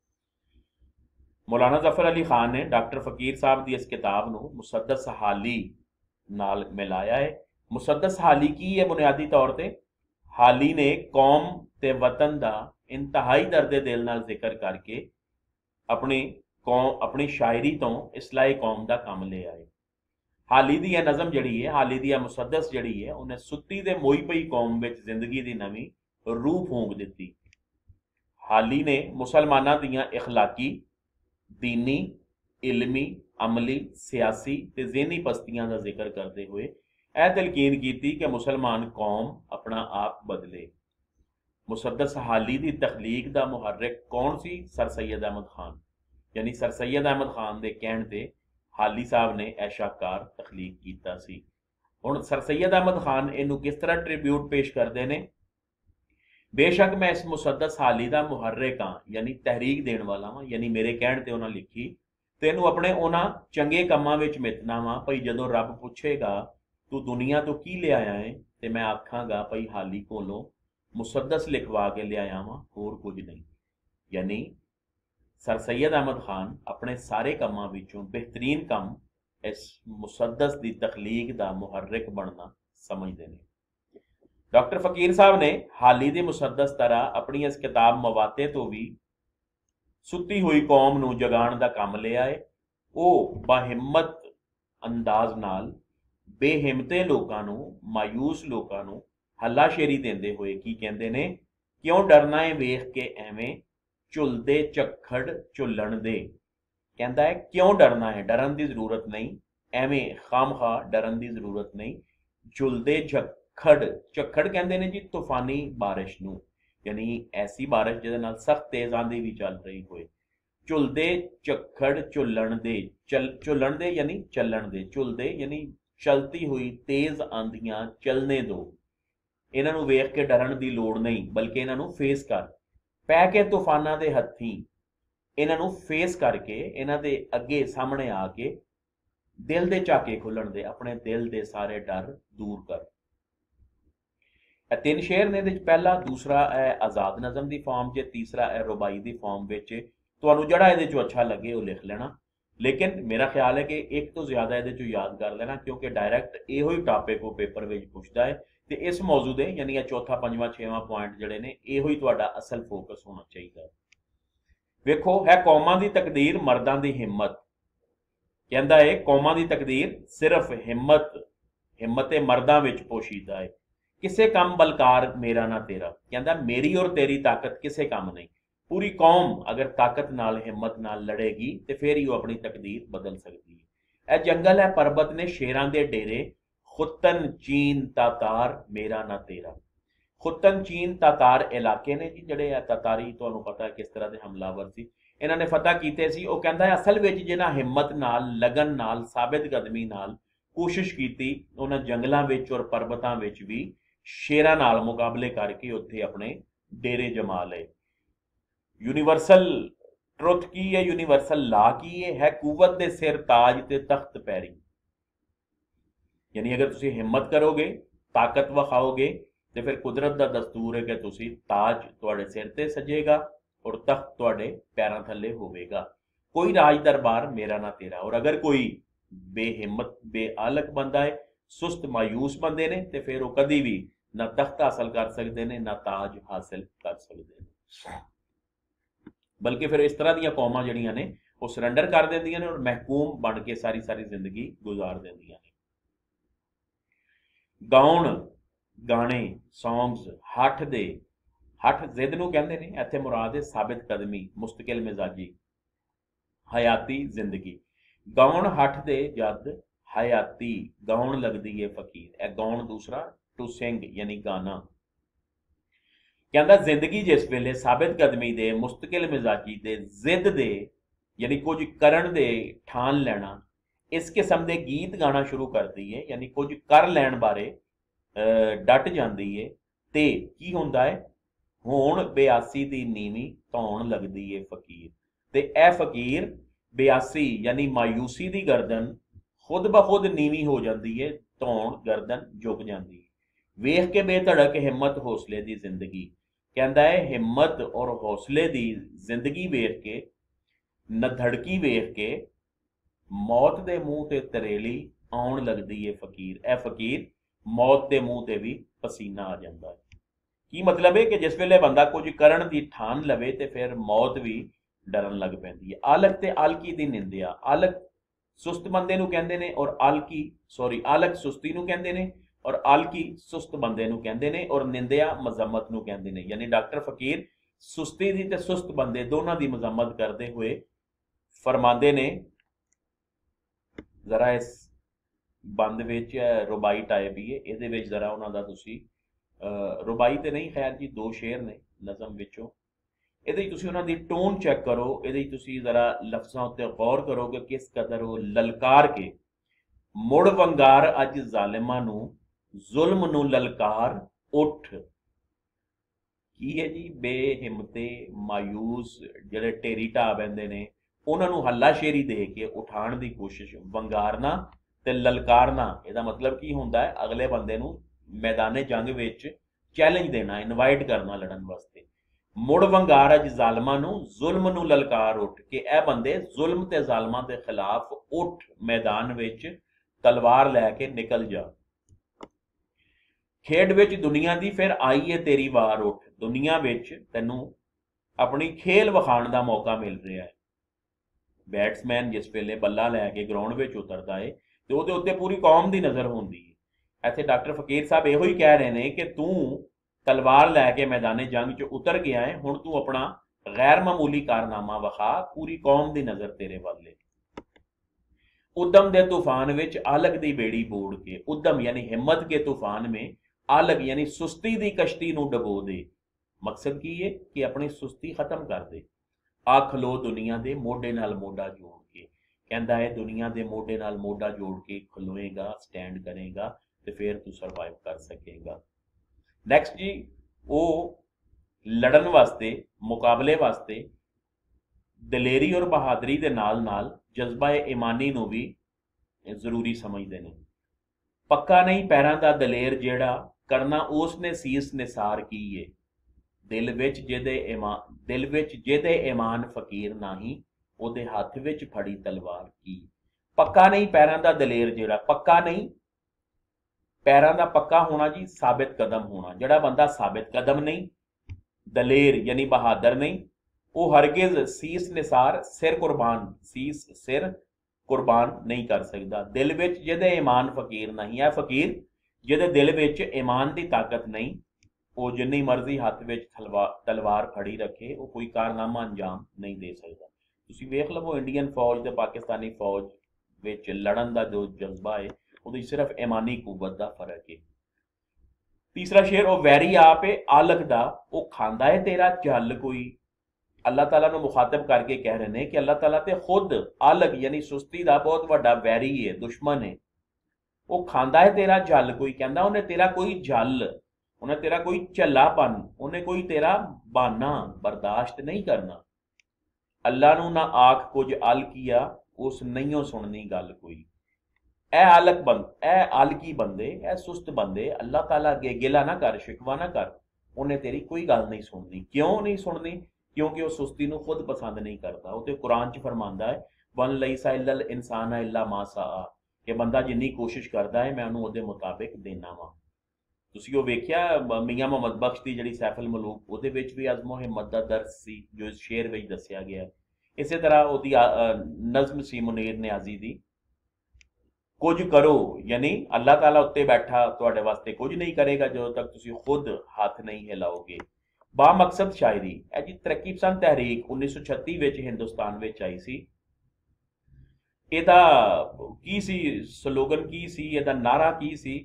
मौलाना जफर अली खान ने डॉक्टर फकीर साहब की इस किताब नूं मुसद्दस हाली नाल मिलाया है। मुसद्दस हाली की है बुनियादी तौर पर हाली ने कौम ते वतन दा इंतहाई दर्दे दिल नाल जिक्र करके अपनी कौम अपनी शायरी तो इस्लाही कौम का काम ले आए। हाली दी यह नज़म जड़ी है, हाली दी यह मुसद्दस जड़ी है, उन्हें सुत्ती दे मोई पई कौम विच जिंदगी की नवी रूह फूंक दी। हाली ने मुसलमाना दियां इखलाकी, दीनी, इलमी, अमली, सियासी ते ज़हनी पस्तियां का जिक्र करते हुए यह तलकीन की कि मुसलमान कौम अपना आप बदले। मुसद्दस हाली की तखलीक का मुहर्रिक कौन सी? सर सैयद अहमद खान। यानी सर सैयद अहमद खान के कहण ते हाली साहब ने यह शाहकार तखलीक कीता सी। हुण सर सैयद अहमद खान इनू किस तरह ट्रिब्यूट पेश करते हैं? बेशक मैं इस मुसद्दस हाली का मुहर्रिक हाँ, यानी तहरीक देने वाला वा, यानी मेरे कहण ते उन्हां लिखी ते इनू अपने उन्हां चंगे कामां विच मिथना वा। भई जदों रब पुछेगा तू दुनिया तो की ले आया है ते मैं आखांगा भई हाली कोलों मुसद्दस लिखवा के लिया वा, होर कुछ नहीं। यानी सर सैयद अहमद खान अपने सारे कामां विचों बेहतरीन काम इस मुसद्दस की तखलीक का मुहर्रिक बनना समझते हैं। डॉक्टर फकीर साहब ने हाली दी मुसद्दस तरह अपनी इस किताब मवाते तो भी सुती हुई कौम नूं जगाण दा काम लिया है। वो बाहिम्मत अंदाज नाल बेहिम्मते लोकां नूं, मायूस लोकां नूं हल्लाशेरी देंदे हुए की कहंदे ने, क्यों डरना है वेख के एवें झुलदे झक्खड़ झुलन दे। कहंदा है क्यों डरना है, डरन की जरूरत नहीं, एवें खामखा डरन की जरूरत नहीं। झुलदे झक्खड़, झक्खड़ कहंदे ने जी तूफानी बारिश नूं, यानी ऐसी बारिश जिहदे नाल सख्त तेज आंधी भी चल रही होए। झुलदे झक्खड़ झुलन दे, चल झुलन दे यानी चलन दे, झुलदे यानी चलती हुई तेज आंधियां चलने दो। इन्हां नूं वेख के डरन की लोड़ नहीं, बल्कि इन्हां नूं फेस कर पै के तूफानां दे हत्थीं इन्हां नूं फेस करके इन्हां दे अगे सामने आके दिल दे झाके खुलण दे, अपने दिल दे सारे डर दूर कर। तीन शेर ने पहला, दूसरा है आजाद नज़म की फॉर्म च, तीसरा है रुबाई की फॉर्म विच। तुहानूं जिहड़ा इहदे चों अच्छा लगे वो लिख लेना, लेकिन मेरा ख्याल है कि एक तो ज्यादा इहदे चों याद कर लेना, क्योंकि डायरैक्ट इहो ही टॉपिक वो पेपर विच पुछदा है ते इस मौजू दे यानी यह चौथा पंजवां छेवां पॉइंट जिहड़े ने इहो ही तुहाडा असल फोकस होना चाहिए। वेखो है कौमां दी तकदीर मर्दां दी हिम्मत। कहंदा है कौमां दी तकदीर सिर्फ हिम्मत हिम्मते मर्दां विच पोशीदा है। किसे कम बलकार मेरा ना तेरा। कहंदा मेरी और तेरी ताकत किसे कम नहीं। पूरी कौम अगर ताकत नाल हिम्मत नाल लड़ेगी तो फिर ही वो अपनी तकदीर बदल सकती है। यह जंगल है परबत ने शेरां दे डेरे, खुतन चीन तातार मेरा ना तेरा। खुतन चीन तातार इलाके ने जी जड़े आ तातारी, तुहानूं पता है किस तरह के हमलावर सी, इन्हां ने फतह कीते सी। वो कहंदा है असल विच जिन्हां हिम्मत नाल, लगन नाल, साबित कदमी नाल कोशिश कीती, उन्हां जंगलां विच और परबतां विच भी शेरां नाल मुकाबले करके उत्थे अपने डेरे जमा लए। यूनीवर्सल ट्रुथ की है, यूनिवर्सल ला की है, है कुवत दे सिर ताज ते तख्त पैरी। यानी अगर तुसी हिम्मत करोगे, ताकत विखाओगे, तो फिर कुदरत का दस्तूर है कि तुसी ताज तुहाडे सिर ते सजेगा और तख्त तुहाडे पैरों थले होवेगा। कोई राज दरबार मेरा ना तेरा। और अगर कोई बेहिम्मत बेआलक बंदा है, सुस्त मायूस बंदे ने, तो फिर वो कभी भी ना तख्त हासिल कर सकते हैं ना ताज हासिल कर सकते हैं। बल्कि फिर इस तरह दी कौमां जड़ियां ने वो सरेंडर कर देंदियां ने और महकूम बन के सारी सारी जिंदगी गुजार देंदियां ने। गाउण गाने सॉन्ग्स हठ दे, हठ जिद नूं कहंदे ने, इत्थे मुराद है साबित कदमी, मुस्तकिल मिजाजी, हयाती जिंदगी। गाउण हठ दे जद हयाती, गाउण लगदी है फकीर। ए गाउण दूसरा टू सिंग यानी गाना। कहंदा जिंदगी जिस वेले साबित कदमी दे, मुस्तकिल मिजाजी दे, जिद दे यानी कुछ करन दे ठान लेना, इस किस्म के गीत गाना शुरू करती है, यानी कुछ कर लैण बारे डट जाती है, ते की हुंदा है, होण बेआसी दी नीवी धौण लगदी है फकीर। ते ए फकीर बेआसी यानी मायूसी दी गर्दन खुद ब खुद नीवी हो जाती है, धौण गर्दन झुक जाती है। वेख के बेधड़क हिम्मत हौसले दी जिंदगी। कहता है हिम्मत और हौसले दी जिंदगी वेख के, नधड़की वेख के, मौत दे मूँह ते तरेली आउण लगदी है फकीर। ए फकीर मौत दे मूँह ते भी पसीना आ जाता है। की मतलब है कि जिस वेले बंदा कुछ करन दी ठान लवे तो फिर मौत भी डरन लग पैंदी है। आलक ते आलकी दी निंदिया। आलक सुस्त बंदे नूं कहंदे ने और आलकी सॉरी आलक सुस्ती नूं कहंदे ने और आलकी सुस्त बंदे नूं कहंदे ने और निंदिया मजम्मत नूं कहंदे ने। यानी डॉक्टर फकीर सुस्ती दी ते सुस्त बंदे दोनों दी मजम्मत करते हुए फरमाते ने। जरा इस बंद विच रुबाई टाइप ही है, इहदे विच जरा उन्हां दा तुसीं रुबाई तो नहीं, खैर जी दो शेर ने नज़म विचों, ये तुसी उन्हां दी टोन चैक करो, ये तुसी जरा लफ्ज़ां उत्ते गौर करो कि किस कदर वो ललकार के मुड़ वंगार अज जालिमां नूं, जुल्म नूं ललकार उठ। की है जी बेहिम्मते मायूस जिहड़े ढेरी ढा बैंदे ने उन्हां नूं हल्लाशेरी दे के उठाण दी कोशिश, वंगारना ते ललकारना, इहदा मतलब की हुंदा है अगले बंदे नूं मैदाने जंग विच चैलेंज देना, इनवाइट करना लड़न वास्ते। मुड़ वंगार अज जालमां नूं, जुल्म नूं ललकार उठ के ए बंदे जुल्म ते जालमां दे खिलाफ उठ, मैदान विच तलवार लैके निकल जा। खेड विच दुनिया दी फिर आई है तेरी वार उठ। दुनिया विच तैनूं अपनी खेल विखाण दा मौका मिल रहा है। बैट्समैन जिस वेले बल्ला लैके ग्राउंड विच उतरदा है ते उहदे उत्ते पूरी कौम दी नज़र हुंदी है। इत्थे डॉक्टर फकीर साहब इहो ही कह रहे हैं कि तू तलवार लैके मैदाने जंग च उतर गया है, हुण तू अपना गैर मामूली कारनामा विखा, पूरी कौम दी नज़र तेरे वल है। उद्यम दे तूफान विच आलक दी बेड़ी बोड़ के, उद्यम यानी हिम्मत के तूफान में आलक यानी सुस्ती दी कश्ती नूं डबो दे। मकसद की है कि अपनी सुस्ती खत्म कर दे। आ खलो दुनिया दे मोढे नाल मोढा जोड़ के, कहंदा है दुनिया दे मोढे नाल मोढा जोड़ के खलोएगा, स्टैंड करेगा तो फिर तू सर्वाइव कर सकेगा। नैक्सट जी, वो लड़न वास्ते, मुकाबले वास्ते दलेरी और बहादरी दे नाल नाल जज्बा ईमानी नूं भी जरूरी समझते हैं। पक्का नहीं पैरां दा दलेर जेड़ा, करना उसने सीस निसार की है। दिल विच जिहदे ईमान दिल विच जिहदे ईमान फकीर नाही, उहदे हथ विच फड़ी तलवार की। पक्का नहीं पैरां दा दलेर जेड़ा, पक्का नहीं पैरां दा पक्का होना जी, साबित कदम होना। जिहड़ा बंदा साबित कदम नहीं, दलेर यानी बहादुर नहीं, वो हरगिज सीस निसार सिर कुर्बान सीस सिर कुर्बान नहीं कर सकता। दिल विच जिहदे ईमान फकीर नहीं है, फकीर जिहदे दिल विच ईमान की ताकत नहीं, वो जिन्नी मर्जी हाथ विच तलवार फड़ी रखे, वो कोई कारनामा अंजाम नहीं दे सकता। तुसीं वेख लवो इंडियन फौज ते पाकिस्तानी फौज विच लड़न का जो जज्बा है, वो सिर्फ ईमानी कुवत का फर्क है। तीसरा शेर, वो वैरी आप है आलक दा, वो खांदा है तेरा जल कोई। अल्लाह ताला नूं मुखातब करके कह रहे हैं कि अल्लाह ताला ते खुद आलक यानी सुस्ती का बहुत बड़ा वैरी है, दुश्मन है। वो खांदा है तेरा जल कोई, कहंदा उन्हें तेरा कोई जल, उन्हें तेरा कोई झल्लापन, उन्हें कोई तेरा बहाना बर्दाश्त नहीं करना। अल्लाह नू ना आख कुछ अल किया, उस नहीं सुननी गल कोई। ए आलक बंद, ए आलकी बंदे, ए सुस्त बंदे, अल्लाह ताला अगे गिला ना कर, शिकवा ना कर, उन्हें तेरी कोई गल नहीं सुननी। क्यों नहीं सुननी? क्योंकि वह सुस्ती नू खुद पसंद नहीं करता। वो तो कुरान च फरमांदा है, वन लईसा इल्लल इंसान इल्ला मा सा, कि बंदा जिन्नी कोशिश करता है मैं उन्होंने ਉਹਦੇ ਮੁਤਾबिक देना ਵਾ। ਤੁਸੀਂ ਉਹ ਵੇਖਿਆ ਮੀਆਂ ਮੁਹੰਮਦ ਬਖਸ਼ ਦੀ ਜਿਹੜੀ ਸੈਫਲ ਮਲੂਕ, ਉਹਦੇ ਵਿੱਚ ਵੀ ਅਜ਼ਮੋ ਹਿੰਮਤ ਦਾ ਦਰਸ ਸੀ ਜੋ ਇਸ ਸ਼ੇਰ ਵਿੱਚ ਦੱਸਿਆ ਗਿਆ ਹੈ। ਇਸੇ ਤਰ੍ਹਾਂ ਉਹਦੀ ਨਜ਼ਮ ਸੀ ਮੁਨੀਰ ਨਿਆਜ਼ੀ ਦੀ, ਕੁਝ ਕਰੋ, ਯਾਨੀ ਅੱਲਾਹ ਤਾਲਾ ਉੱਤੇ ਬੈਠਾ ਤੁਹਾਡੇ ਵਾਸਤੇ ਕੁਝ ਨਹੀਂ ਕਰੇਗਾ ਜਦੋਂ ਤੱਕ ਤੁਸੀਂ ਖੁਦ ਹੱਥ ਨਹੀਂ ਹਿਲਾਓਗੇ। ਬਾ ਮਕਸਦ ਸ਼ਾਇਰੀ ਇਹ ਜੀ ਤਰੱਕੀ ਪਸੰਦ ਤਹਿਰੀਕ ਉੱਨੀ ਸੌ ਛੱਤੀ ਵਿੱਚ ਹਿੰਦੁਸਤਾਨ ਵਿੱਚ ਆਈ ਸੀ। ਇਹਦਾ ਕੀ ਸੀ ਸਲੋਗਨ, ਕੀ ਸੀ ਇਹਦਾ ਨਾਰਾ, ਕੀ ਸੀ?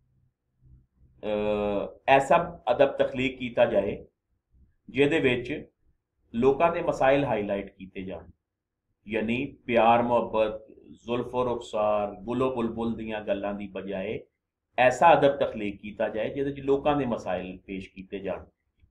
ਐਸਾ ਅਦਬ ਤਖਲੀਕ ਕੀਤਾ ਜਾਏ ਜਿਹਦੇ ਵਿੱਚ ਲੋਕਾਂ ਦੇ ਮਸਾਇਲ ਹਾਈਲਾਈਟ ਕੀਤੇ ਜਾਣ, ਯਾਨੀ ਪਿਆਰ ਮੁਹੱਬਤ, ਜ਼ੁਲਫੋ ਰੁਖਸਾਰ, ਗੁਲੋ ਬੁਲਬੁਲ ਦੀਆਂ ਗੱਲਾਂ ਦੀ ਬਜਾਏ ਐਸਾ ਅਦਬ ਤਖਲੀਕ ਕੀਤਾ ਜਾਏ ਜਿਹਦੇ ਵਿੱਚ ਲੋਕਾਂ ਦੇ ਮਸਾਇਲ ਪੇਸ਼ ਕੀਤੇ ਜਾਣ।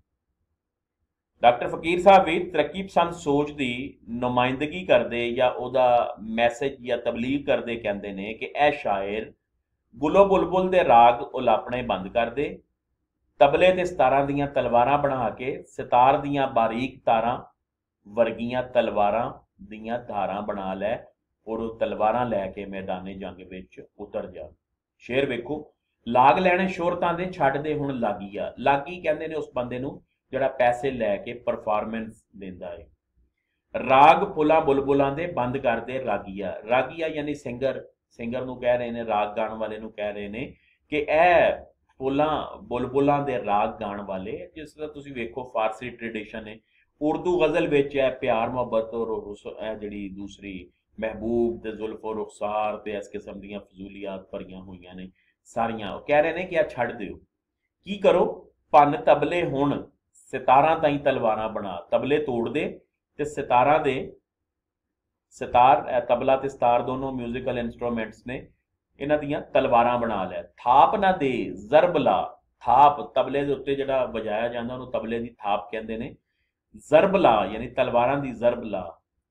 ਡਾਕਟਰ ਫਕੀਰ ਸਾਹਿਬ ਵੀ ਤਰੱਕੀ ਪਸੰਦ ਸੋਚ ਦੀ ਨੁਮਾਇੰਦਗੀ ਕਰਦੇ ਜਾਂ ਉਹਦਾ ਮੈਸੇਜ ਜਾਂ ਤਬਲੀਗ ਕਰਦੇ ਕਹਿੰਦੇ ਨੇ ਕਿ ਇਹ ਸ਼ਾਇਰ ਗੁਲੋ ਬੁਲਬੁਲ ਦੇ ਰਾਗ ਉਲਾਪਣੇ ਬੰਦ ਕਰ ਦੇ, ਤਬਲੇ ਤੇ ਸਤਾਰਾਂ ਦੀਆਂ ਤਲਵਾਰਾਂ ਬਣਾ ਕੇ ਸਿਤਾਰ ਦੀਆਂ ਬਾਰੀਕ ਤਾਰਾਂ ਵਰਗੀਆਂ ਤਲਵਾਰਾਂ ਦੀਆਂ ਧਾਰਾਂ ਬਣਾ ਲੈ ਔਰ ਉਹ ਤਲਵਾਰਾਂ ਲੈ ਕੇ ਮੈਦਾਨੇ ਜੰਗ ਵਿੱਚ ਉਤਰ ਜਾ। ਸ਼ੇਰ ਵੇਖੋ, ਲਾਗ ਲੈਣੇ ਸ਼ੋਹਰਤਾਂ ਦੇ ਛੱਡ ਦੇ ਹੁਣ ਲਾਗੀਆ। ਲਾਗੀ ਕਹਿੰਦੇ ਨੇ ਉਸ ਬੰਦੇ ਨੂੰ ਜਿਹੜਾ ਪੈਸੇ ਲੈ ਕੇ ਪਰਫਾਰਮੈਂਸ ਦਿੰਦਾ ਹੈ। ਰਾਗ ਫੁੱਲਾਂ ਬੁਲਬੁਲਾਂ ਦੇ ਬੰਦ ਕਰਦੇ ਰਾਗੀਆ। ਰਾਗੀਆ ਯਾਨੀ ਸਿੰਗਰ, ਸਿੰਗਰ ਨੂੰ ਕਹਿ ਰਹੇ ਨੇ, ਰਾਗ ਗਾਣ ਵਾਲੇ ਨੂੰ ਕਹਿ ਰਹੇ ਨੇ ਕਿ ਇਹ ਫੁੱਲਾਂ ਬੁਲਬੁਲਾਂ ਦੇ ਰਾਗ ਗਾਣ ਵਾਲੇ। ਜਿਸ ਤਰ੍ਹਾਂ ਤੁਸੀਂ ਵੇਖੋ ਫਾਰਸੀ ਟ੍ਰੈਡੀਸ਼ਨ ਹੈ, ਉਰਦੂ ਗਜ਼ਲ ਵਿੱਚ ਹੈ ਪਿਆਰ ਮੁਹੱਬਤ ਔਰ ਇਹ ਜਿਹੜੀ ਦੂਸਰੀ ਮਹਿਬੂਬ ਤੇ ਜ਼ੁਲਫੋ ਰੁਖਸਾਰ ਤੇ ਇਸ ਕਿਸਮ ਦੀਆਂ ਫਜ਼ੂਲੀਆਤ ਭਰੀਆਂ ਹੋਈਆਂ ਨੇ ਸਾਰੀਆਂ। ਉਹ ਕਹਿ ਰਹੇ ਨੇ ਕਿ ਇਹ ਛੱਡ ਦਿਓ। ਕੀ ਕਰੋ? ਭੰਨ ਤਬਲੇ ਹੁਣ ਸਿਤਾਰਾਂ ਤਾਈਂ ਤਲਵਾਰਾਂ ਬਣਾ। ਤਬਲੇ ਤੋੜ ਦੇ ਤੇ ਸਿਤਾਰਾਂ ਦੇ, ਸਿਤਾਰ ਤਬਲਾ ਤੇ ਸਤਾਰ ਦੋਨੋਂ ਮਿਊਜ਼ੀਕਲ ਇੰਸਟਰੂਮੈਂਟਸ ਨੇ, ਇਹਨਾਂ ਦੀਆਂ ਤਲਵਾਰਾਂ ਬਣਾ ਲੈ। ਥਾਪ ਨਾ ਦੇ ਜ਼ਰਬ ਲਾ। ਥਾਪ ਤਬਲੇ ਦੇ ਉੱਤੇ ਜਿਹੜਾ ਵਜਾਇਆ ਜਾਂਦਾ ਉਹਨੂੰ ਤਬਲੇ ਦੀ ਥਾਪ ਕਹਿੰਦੇ ਨੇ। ਜ਼ਰਬ ਲਾ ਯਾਨੀ ਤਲਵਾਰਾਂ ਦੀ ਜ਼ਰਬ ਲਾ।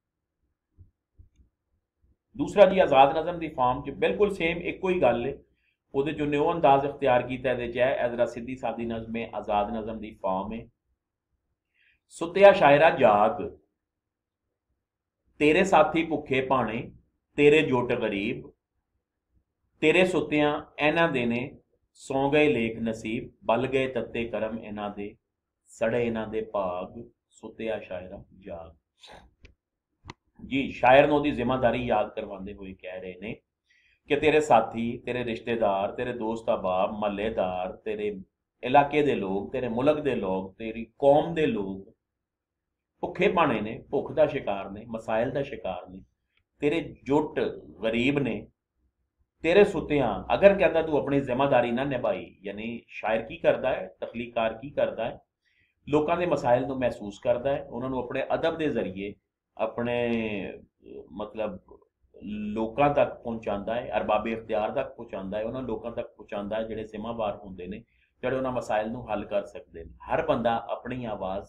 ਦੂਸਰਾ ਜੀ ਆਜ਼ਾਦ ਨਜ਼ਮ ਦੀ ਫਾਰਮ 'ਚ ਬਿਲਕੁਲ ਸੇਮ ਇੱਕੋ ਹੀ ਗੱਲ ਹੈ। ਉਹਦੇ 'ਚ ਉਹਨੇ ਉਹ ਅੰਦਾਜ਼ ਇਖਤਿਆਰ ਕੀਤਾ, ਇਹਦੇ 'ਚ ਹੈ ਇਹ ਜ਼ਰਾ ਸਿੱਧੀ ਸਾਦੀ ਨਜ਼ਮ ਹੈ, ਆਜ਼ਾਦ ਨਜ਼ਮ ਦੀ ਫਾਰਮ ਹੈ। ਸੁੱਤਿਆ ਸ਼ਾਇਰਾ ਜਾਗ, तेरे साथी भुखे भाने, तेरे जुट गरीब, तेरे सुत्तियां इन्हां दे ने, सौ गए लेख नसीब, बल गए तत्ते करम इन्हां दे, सड़े इन्हां दे भाग, सुत्तिया शायरा जाग। जी शायर नूं दी जिम्मेदारी याद करवाते हुए कह रहे ने कि तेरे साथी, तेरे रिश्तेदार, तेरे दोस्त अहबाब, महल्लेदार, तेरे इलाके दे लोग, तेरे मुल्क दे लोग, तेरी कौम दे लोग भुखे भाने ने, भुख का शिकार ने, मसाइल का शिकार ने। तेरे जुट गरीब ने, तेरे सुत्तियां। अगर कहता तू अपनी जिम्मेदारी ना निभाई, यानी शायर की करता है, तखलीकार की करता है, लोगों के मसाइल को महसूस करता है, उन्होंने अपने अदब के जरिए अपने मतलब लोगों तक पहुँचाता है, अरबाबे इख्तियार तक पहुँचाता है, उन्होंने लोगों तक पहुँचाता है जोड़े जिम्मेवार होंगे ने, जोड़े उन्होंने मसाइल को हल कर सकते हैं। हर बंदा अपनी आवाज़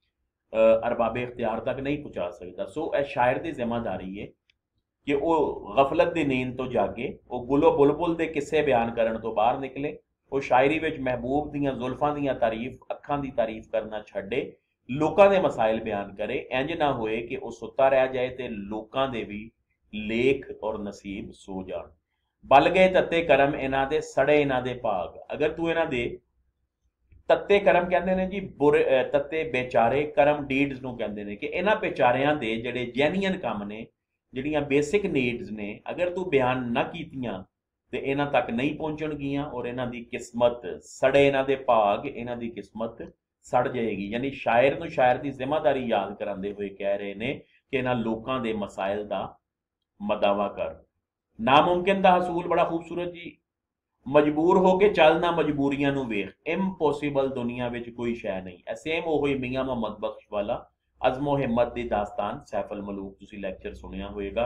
अरबाबे इख्तियार तक नहीं पहुँचा सकता। सो ए शायर की जिम्मेदारी है कि वह गफलत की नींद तो जागे, वो गुलो बुलबुल के किस्से बयान करने तो बाहर निकले, वो शायरी में महबूब दियां जुल्फां दियां तारीफ, अखां की तारीफ करना छड्डे, लोकां दे मसाइल बयान करे। इंज ना होए कि वह सुता रह जाए तो लोकां दे भी लेख और नसीब सो जान। बल गए तत्ते करम इन्हां दे, सड़े इन्हां दे भाग। अगर तू इन्हां दे तत्ते करम कहते हैं जी बुरे, तत्ते बेचारे, करम डीड्स नूं कहते हैं कि इन्हां बेचारियां दे जिहड़े जैनियन काम ने, जिहड़ियां बेसिक नीड्स ने, अगर तू बयान ना कीतियां ते इन्हां तक नहीं पहुंचणगियां और इन्हां दी किस्मत सड़े, इन्हां दे भाग, इन्हां दी किस्मत सड़ जाएगी। यानी शायर नूं शायर दी जिम्मेदारी याद करांदे हुए कह रहे ने कि इन्हां लोकां दे मसाइल दा मदावा कर। नामुमकिन दा हसूल बड़ा खूबसूरत जी। मजबूर हो के चल ना मजबूरियां नूं वेख, इम्पॉसिबल दुनिया विच कोई शै नहीं। सेम ओही मियां मुहम्मद बख्श वाला अज़मो हिम्मत दी दास्तान सैफल मलूक तुसीं लैक्चर सुनिया होएगा।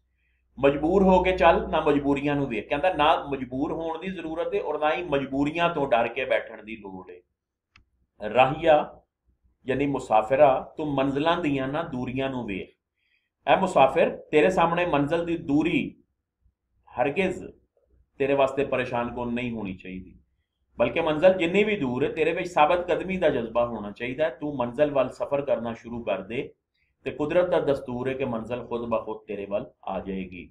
मजबूर हो के चल ना मजबूरियां नूं वेख, कहंदा ना मजबूर होने की जरूरत है और ना ही मजबूरियां तो डर के बैठण की लोड़ है। राहिया यानी मुसाफिरा तू मंजिलों दियां ना दूरियां नूं वेख। ए मुसाफिर तेरे सामने मंजिल की दूरी हरगिज तेरे वास्ते परेशान कुन नहीं होनी चाहिए, बल्कि मंजिल जिन्नी भी दूर है तेरे विच साबित कदमी का जज्बा होना चाहिए। तू मंजिल वाल सफर करना शुरू कर दे ते कुदरत का दस्तूर है कि मंजिल खुद ब खुद तेरे वाल आ जाएगी।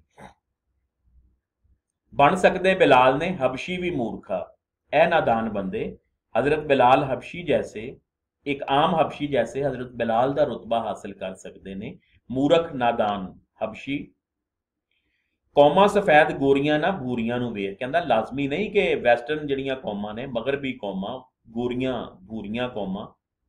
बन सकते बिलाल ने हबशी भी मूर्खा, ए नादान बंदे हजरत बिलाल हबशी जैसे, एक आम हबशी जैसे हजरत बिलाल का रुतबा हासिल कर सकते ने। मूर्ख नादान हबशी। कौमां सफेद गोरियां ना भूरियां नूं वेख। कहंदा लाजमी नहीं कि वैसटर्न जिहड़ियां कौमां ने, मगरबी कौमां, गोरियां भूरियां कौमां,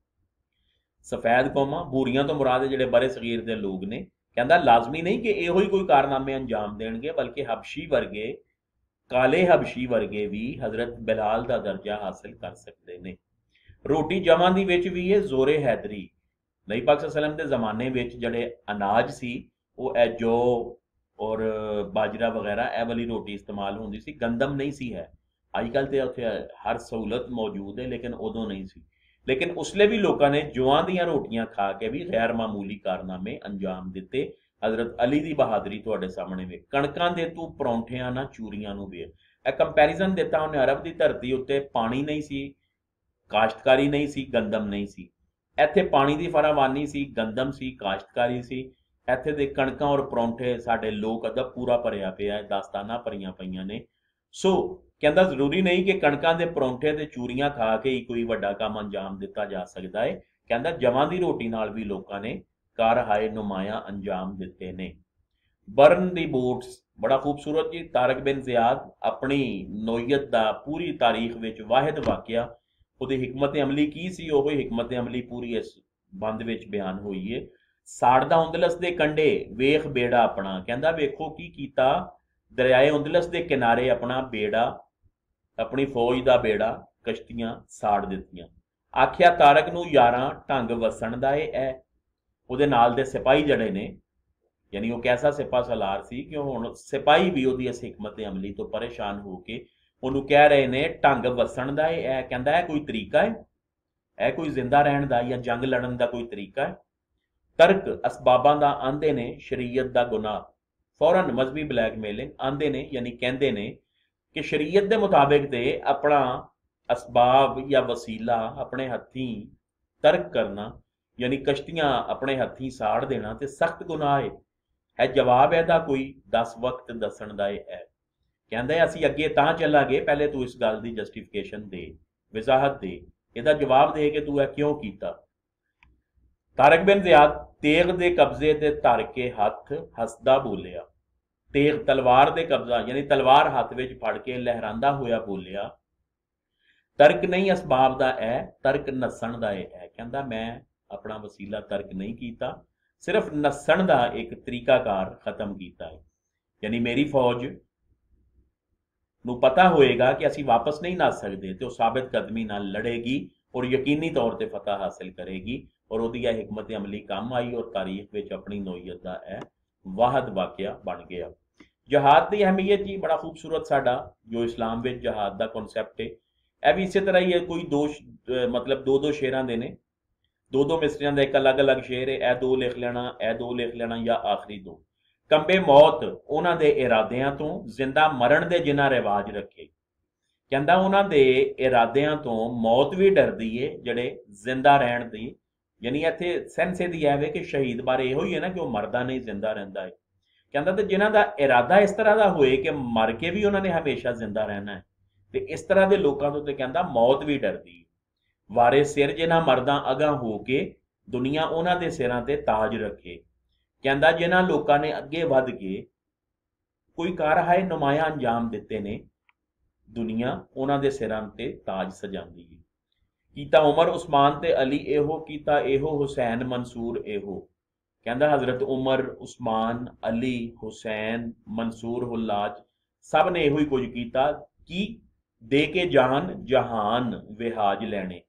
सफेद कौमां, भूरियां तो मुराद जिहड़े बड़े सगीर दे लोग ने। कहंदा लाजमी नहीं कि इहो ही कोई कारनामे अंजाम देणगे, बल्कि हबशी वर्गे, काले हबशी वर्गे भी हजरत बिलाल का दर्जा हासिल कर सकते ने। रोटी जमां दी विच भी है जोरे हैदरी। नबी पाक सल्लल्लाहु अलैहि वसल्लम के जमाने विच जिहड़े अनाज सी वो ए जौ और बाजरा वगैरह ए वाली रोटी इस्तेमाल होंदी सी, गंदम नहीं सी है। अजकल तो उत्थे हर सहूलत मौजूद है, लेकिन उदों नहीं सी। लेकिन उसले भी लोगों ने जौआं दीयां रोटियां खा के भी गैर मामूली कारनामे अंजाम दिते। हजरत अली की बहादुरी तुहाडे सामने वे। कणकां दे तू परौंठियां ना चूरियां नूं वेख। ए कंपैरिजन दिता उन्हें। अरब की धरती उत्ते पानी नहीं सी, काश्तकारी नहीं सी, गंदम नहीं सी। इत्थे पानी की फरावानी सी, गंदम सी, काश्तकारी सी। इत्थे दे कणकां और परौंठे साडे लोक अदब पूरा भरिया पिया है, दास्ताना भरियां पईयां ने। सो कहंदा जरूरी नहीं कि कणकां दे परौंठे ते चूरियां खा के ही कोई वड्डा काम अंजाम दिता जा सकदा है। कहंदा जवां दी रोटी नाल भी लोकां ने कार हाए नुमाया अंजाम दिते ने। बर्न दी बोट्स बड़ा खूबसूरत जी। तारक बिन ज़ियाद अपनी नोयत दा पूरी तारीख विच वाहिद वाकिया, ਉਹਦੀ हिकमत अमली की सी, ਉਹ हिकमत अमली पूरी इस बंद विच बयान हुई है। साड़दा उंदलस दे कंडे वेख बेड़ा अपना। कहंदा वेखो की कीता दरियाए उंदलस दे किनारे अपना बेड़ा, अपनी फौज दा बेड़ा, कश्तियां साड़ दित्तियां। आखिया तारक नूं यारां ढंग वसन दा ए। ਉਹਦੇ नाल दे सिपाही जड़े ने, यानी वो कैसा सिपा सलार सी कि हुण सिपाही भी ਉਹਦੀ इस हिकमत अमली तो परेशान हो के ਉਹਨੂੰ कह रहे ने ढंग वसन दा है। कहंदा है कोई तरीका है, है कोई जिंदा रहन दा या जंग लड़न दा कोई तरीका है। तर्क असबाबां दा आंदे ने शरीयत दा गुनाह। फौरन मजहबी ब्लैकमेलिंग आंदे ने, यानी कहंदे ने कि शरीयत दे मुताबिक दे अपना असबाब या वसीला अपने हत्थीं तर्क करना, यानी कश्तियां अपने हत्थीं साड़ देना ते सख्त गुनाह है। है जवाब है दा कोई दस वक्त दसन दा है। कहंदा है असीं अगे तां चलांगे, पहले तू इस गल की जस्टिफिकेशन दे, वजाहत दे, इहदा जवाब दे कि तू यह क्यों कीता। तारक बिन ज़ियाद तेग दे कब्जे ते धर के हथ हसदा बोलिया। तेग तलवार दे कब्जा, यानी तलवार हाथ विच फड़ के लहरांदा होया बोलिया, तर्क नहीं असबाब दा है, तर्क नस्सण दा है। कहंदा मैं अपना वसीला तर्क नहीं कीता, सिर्फ नस्सण दा एक तरीकाकार खत्म कीता है। यानी मेरी फौज ਨੂੰ पता होएगा कि असी वापस नहीं नस सकते, तो साबित कदमी नाल लड़ेगी और यकीनी तौर पर फतह हासिल करेगी। और ਉਹਦੀ ਇਹ हिकमत अमली काम आई और तारीख विच अपनी नोयत का यह वाहद वाकया बन गया। जहाद की अहमियत जी बड़ा खूबसूरत साडा जो इस्लाम विच जहाद का कॉन्सैप्ट है, यह भी इसी तरह ही है। कोई दो मतलब दो दो शेरां दे ने, दो दो मिसरियां का एक अलग अलग शेर है। यह दो लिख लेना, यह दो लिख लेना, या आखिरी दो। कंबे मौत उन्हां दे इरादियां तो, जिंदा मरण दे जिन्हां रिवाज रखे। कहंदा उन्हां दे इरादियां तो मौत भी डरदी है जिहड़े जिंदा रहण दी। यानी इत्थे सेंस इहदी है कि शहीद बारे इहो ही है ना कि वह मरदा नहीं जिंदा रहिंदा है। कहंदा ते जिन्हां दा इरादा इस तरह का होए कि मर के भी उन्होंने हमेशा जिंदा रहना है, तो इस तरह के लोगों तो कहंदा मौत भी डरदी है। वारे सिर जिन्हां मर्दां अगां हो के दुनिया उन्हां दे सिरां ते ताज रखे। कहंदा जिन्हां लोगों ने अगे वध के कोई कारहाए नुमाया अंजाम दिते ने, दुनिया उन्हां दे सिरां ते ताज सजांदी है। कीता उमर उस्मान ते अली एहो, कीता एहो हुसैन मंसूर एहो। कहंदा हजरत उमर, उस्मान, अली, हुसैन, मंसूर, हुल्लाज सब ने एहो ही कुछ कीता कि दे के जान जहान विहाज लैने।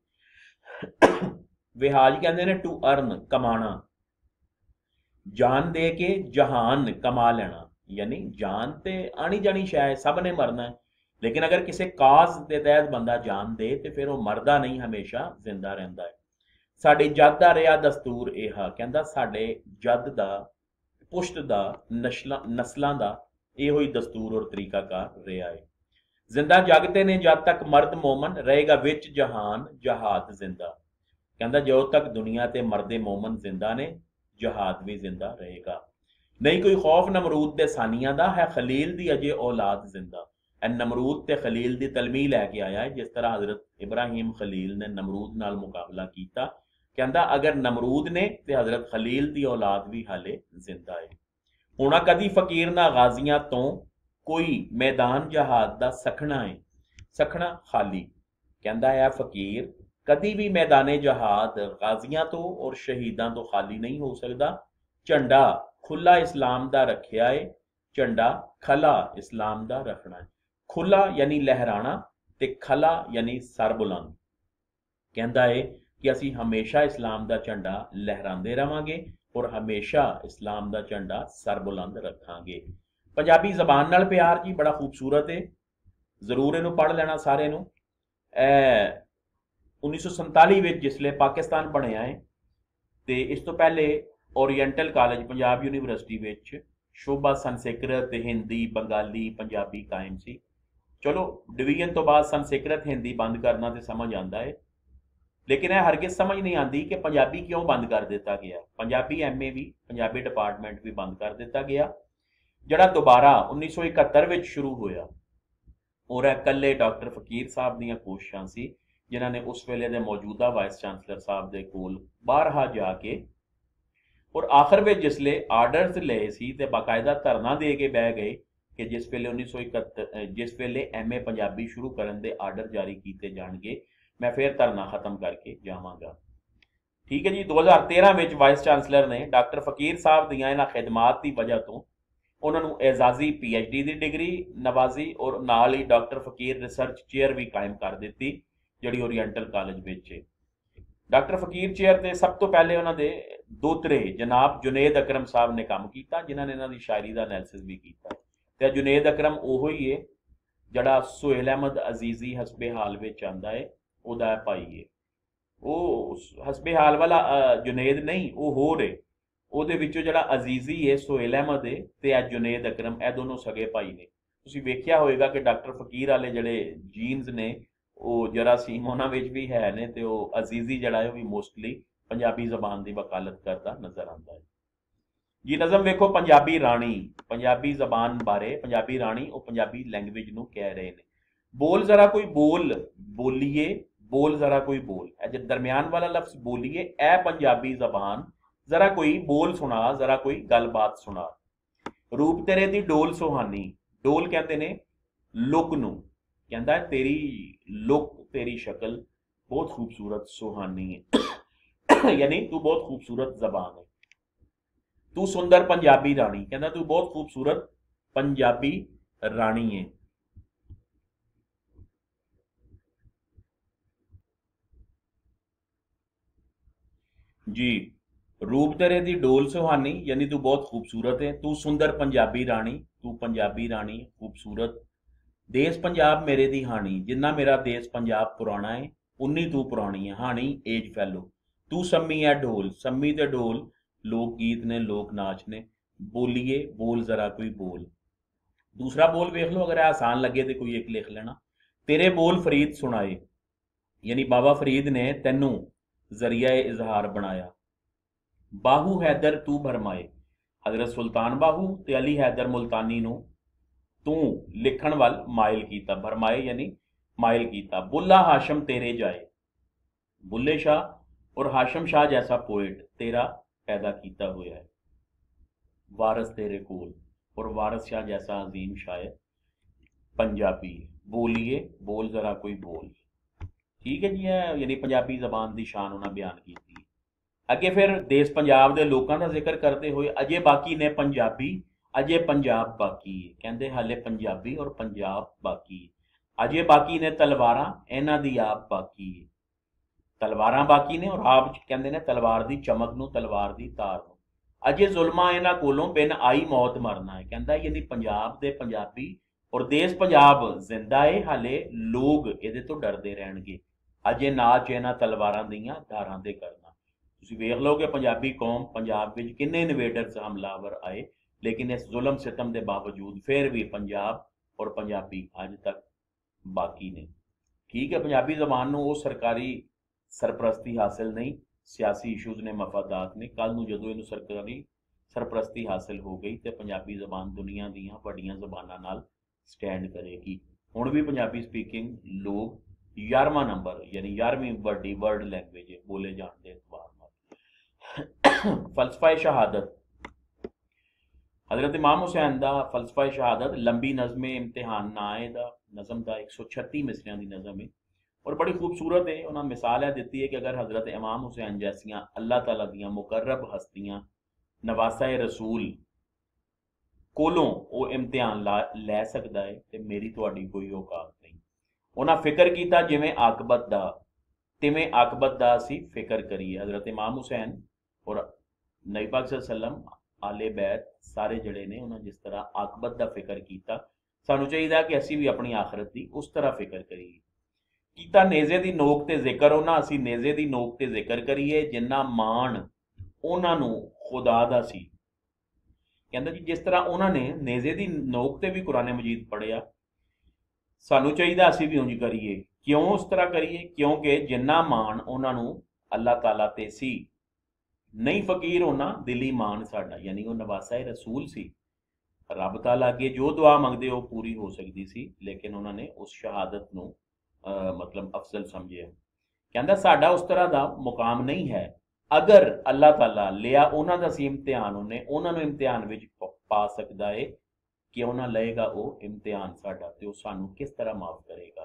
विहाज कहंदे ने टू अर्न, कमाना। जान दे के जहान कमा लेना, यानी जान ते आनी जानी शायद सब ने मरना है, लेकिन अगर किसी काज के तहत बंदा जान दे तो फिर वह मरदा नहीं, हमेशा जिंदा रहता है। ਸਾਡੇ ਜੱਦ ਦਾ ਰਿਹਾ ਦਸਤੂਰ ਇਹ ਕਹਿੰਦਾ ਸਾਡੇ ਜੱਦ ਦਾ ਪੁਸ਼ਤ ਦਾ ਨਸਲਾਂ ਨਸਲਾਂ ਦਾ ਇਹੋ ਹੀ ਦਸਤੂਰ ਔਰ ਤਰੀਕਾਕਾਰ ਰਿਹਾ ਹੈ। जिंदा जागते ने जब तक मर्द मोमन रहेगा विच जहान जहाद जिंदा, कहता जो तक दुनिया ते मर्दे मोमन जिंदा ने जहाद भी जिंदा रहेगा। नहीं कोई खौफ नमरूद दे सानिया दा है खलील दी अजे औलाद जिंदा। एन नमरूद ते खलील दी तलमी लैके आया है, जिस तरह हजरत इब्राहिम खलील ने नमरूद नाल मुकाबला किया। कहता अगर नमरूद ने ते हजरत खलील दी औलाद भी हाले जिंदा है। हुण कदी फकीर ना गाजियां तो कोई मैदान जहाद दा सखना है, सखना खाली, कहता है फकीर कदी भी मैदाने जहाद गाजियां तो और शहीदां तो खाली नहीं हो सकता। झंडा खुला इस्लाम दा रखिया है, झंडा खला इस्लाम दा रखना है। खुला यानी लहराना ते खला यानी सर बुलंद। कहता है कि असी हमेशा इस्लाम दा झंडा लहराते रहांगे और हमेशा इस्लाम दा झंडा सर बुलंद रखांगे। पंजाबी जबान नाल प्यार जी बड़ा खूबसूरत है, जरूर इनू पढ़ लेना सारे नू। उन्नीस सौ संताली में जिसले पाकिस्तान बनया है तो इस तो पहले ओरिएंटल कॉलेज पंजाब यूनिवर्सिटी विच शोभा संस्कृत हिंदी बंगाली पंजाबी कायम सी। चलो डिवीजन तो बाद संस्कृत हिंदी बंद करना तो समझ आता है, लेकिन यह हरगिज समझ नहीं आती कि पंजाबी क्यों बंद कर दिता गया। पंजाबी एम ए भी पंजाबी डिपार्टमेंट भी बंद कर दिता गया, जड़ा दोबारा उन्नीस सौ इकहत्तर में शुरू होया। और कल्ले डॉक्टर फकीर साहब दीयां कोशिशां सी, जिन्होंने उस वेले दे मौजूदा वाइस चांसलर साहब दे कोल बारहा जाके और आखिर में जिसले आर्डर्स ले सी ते बाकायदा धरना दे के बह गए कि जिस वेले उन्नीस सौ इकहत्तर जिस वेले एम ए पंजाबी शुरू करन दे आर्डर जारी किए जाणगे मैं फिर धरना खत्म करके जावांगा। ठीक है जी। दो हज़ार तेरह में वाइस चांसलर ने डॉक्टर फकीर साहब दीयां इन्हां खिदमात की वजह तो उन्होंने एजाजी पी एच डी की डिग्री नवाजी और नाल ही डॉक्टर फकीर रिसर्च चेयर भी कायम कर दी, जी ओरिएंटल कॉलेज में। डॉक्टर फकीर चेयर से सब तो पहले उन्होंने दोतरे जनाब जुनेद अकरम साहब ने काम किया, जिन्होंने इन्हों की शायरी का एनालिसिस भी किया। तो जुनेद अकरम वो ही है जड़ा सुहेल अहमद अजीजी हसबे हाल में आता है, वह भाई है। वो हसबे हाल वाला जुनेद नहीं, वो हो रहे ਉਹਦੇ ਵਿੱਚੋਂ ਜਿਹੜਾ ਅਜ਼ੀਜ਼ੀ ਹੈ ਸੁਹੇਲ ਅਹਿਮਦ ਹੈ ਤੇ ਇਹ ਜੁਨੇਦ ਅਕਰਮ, ਇਹ ਦੋਨੋਂ ਸਗੇ ਭਾਈ ਨੇ। ਤੁਸੀਂ ਵੇਖਿਆ ਹੋਵੇਗਾ ਕਿ ਡਾਕਟਰ ਫਕੀਰ ਵਾਲੇ ਜਿਹੜੇ ਜੀਨਸ ਨੇ ਉਹ ਜਰਾਸੀਮ ਉਹਨਾਂ ਵਿੱਚ ਵੀ ਹੈ ਨੇ, ਤੇ ਉਹ ਅਜ਼ੀਜ਼ੀ ਜਿਹੜਾ ਹੈ ਉਹ ਵੀ ਮੋਸਟਲੀ ਪੰਜਾਬੀ ਜ਼ਬਾਨ ਦੀ ਵਕਾਲਤ ਕਰਦਾ ਨਜ਼ਰ ਆਉਂਦਾ ਹੈ ਜੀ। ਨਜ਼ਮ ਵੇਖੋ, ਪੰਜਾਬੀ ਰਾਣੀ, ਪੰਜਾਬੀ ਜ਼ਬਾਨ ਬਾਰੇ ਪੰਜਾਬੀ ਰਾਣੀ ਉਹ ਪੰਜਾਬੀ ਲੈਂਗੁਏਜ ਨੂੰ ਕਹਿ ਰਹੇ ਨੇ। ਬੋਲ ਜ਼ਰਾ ਕੋਈ ਬੋਲ ਬੋਲੀਏ, ਬੋਲ ਜ਼ਰਾ ਕੋਈ ਬੋਲ, ਇਹ ਜਿਹੜਾ ਦਰਮਿਆਨ ਵਾਲਾ ਲਫ਼ਜ਼ ਬੋਲੀਏ, ਇਹ ਪੰਜਾਬੀ ਜ਼ਬਾਨ जरा कोई बोल सुना, जरा कोई गलबात सुना। रूप तेरे दी डोल सुहानी, डोल कहते ने लुक नू, कहता है तेरी लुक तेरी शक्ल बहुत खूबसूरत सुहानी है यानी तू बहुत खूबसूरत जबान है। तू सुंदर पंजाबी रानी, कहता तू बहुत खूबसूरत पंजाबी रानी है। जी, रूप तेरे दी डोल सुहानी यानी तू बहुत खूबसूरत है। तू सुंदर पंजाबी रानी, तू पंजाबी रानी खूबसूरत। देश पंजाब मेरे दी हानी, जिन्ना मेरा देश पंजाब पुराना है उन्नी तू पुरानी है। हानी एज फैलो, तू सम्मी है ढोल, सम्मी ते ढोल लोक गीत ने लोक नाच ने। बोलिए बोल जरा कोई बोल। दूसरा बोल वेख लो, अगर आसान लगे तो कोई एक लिख लेना। तेरे बोल फरीद सुनाए, यानी बाबा फरीद ने तेनू जरिया इजहार बनाया। बाहू हैदर तू भरमाए, हजरत सुल्तान बाहू ते अली हैदर मुल्तानी नू तू लिखण वाल माइल कीता। भरमाए यानी माइल कीता। बुल्ला हाशम तेरे जाए, बुल्ले शाह और हाशम शाह जैसा पोएट तेरा पैदा किया हुआ है। वारस तेरे कोल और वारस शाह जैसा अजीम शायर पंजाबी। बोलिए बोल जरा कोई बोल। ठीक है जी, यानी पंजाबी जबान की शान उन्हें बयान की। अगे फिर देश पंजाब के लोगों का जिक्र करते हुए अजे बाकी ने पंजाबी, अजे पंजाब बाकी है। कहते हाले पंजाबी और पंजाब बाकी है। अजे बाकी ने तलवारां, इन्हां दी आप बाकी है। तलवारां बाकी ने और आप कहते ने तलवार की चमक नूं, तलवार की तार नूं। अजे जुल्मा इन्हां कोलों बिन आई मौत मरना है। कहता यानी पंजाब दे पंजाबी और देश पंजाब जिंदा है, हाले लोग इहदे तो डरदे रहणगे। अजे नाच इन्हां तलवारां दीयां धारां ते करना। ਤੁਸੀਂ ਵੇਖ ਲਓ ਕਿ ਪੰਜਾਬੀ ਕੌਮ ਪੰਜਾਬ ਵਿੱਚ ਕਿੰਨੇ ਇਨਵੇਡਰਸ ਹਮਲਾਵਰ ਆਏ, ਲੇਕਿन इस जुल्म सितम के बावजूद फिर भी पंजाब और पंजाबी अज तक बाकी ने। ठीक है, पंजाबी जबान नूं वो सरकारी सरपरस्ती हासिल नहीं, सियासी इशूज़ ने, मफादात ने। कल नूं जदों इहनूं सरकारी सरपरस्ती हासिल हो गई तो पंजाबी जबान दुनिया दीयां वड्डियां जबानां नाल स्टैंड करेगी। हुण भी पंजाबी स्पीकिंग लोग यारवां नंबर यानी यारवीं वड्डी वर्ल्ड लैंग्वेज बोले जाण दे एतबार नाल। फलसफा शहादत, हज़रत इमाम हुसैन का फलसफा शहादत लंबी नज़म इम्तिहान ना है दा नज़म का एक सौ छत्ती मिसरियां की नज़म है और बड़ी खूबसूरत है। उन्होंने मिसाल है दी है कि अगर हज़रत इमाम हुसैन जैसियां अल्लाह ताला दियां मुकर्रब हस्तियां नवासा रसूल कोलों वो इम्तिहान ला लै सकता है तो मेरी तुहाडी कोई औकात नहीं। उन्हें फिक्र किया जिमें आकबत का, तिवें आकबत का असी फिक्र करिए। हज़रत इमाम हुसैन और नबी पाक सल्लल्लाहु अलैहि वसल्लम आले बैत सारे जड़े ने उन्होंने जिस तरह आकबत का फिक्र किया, सानू चाहिए कि असी भी अपनी आखरत की उस तरह फिक्र करिए। कीता नेज़े की नोक ते जिक्र उन्हां असी नेज़े की नोक ते जिक्र करिए जिन्ना मान उन्हां नूं खुदा दा सी। कहंदा जी जिस तरह उन्होंने नेज़े की नोक ते भी कुरान मजीद पढ़िया, सानू चाहिए असी भी उंज करिए। क्यों उस तरह करिए? क्योंकि जिन्ना मान उन्हां नूं अल्लाह ताला ते सी, नहीं फकीर होना दिली मान साडा, यानी वो नवासा रसूल सी। रब ताला अगे जो दुआ मंगते वो पूरी हो सकती सी, लेकिन उन्होंने उस शहादत नूं मतलब अफजल समझिया। कहंदा साडा उस तरह का मुकाम नहीं है। अगर अल्लाह ताला लिया उन्हां दा सी इम्तिहान, उन्हें उन्हां नूं इम्तिहान विच पा सकदा है कि उन्हां लएगा वो इम्तिहान साडा ते वो सानू किस तरह माफ करेगा।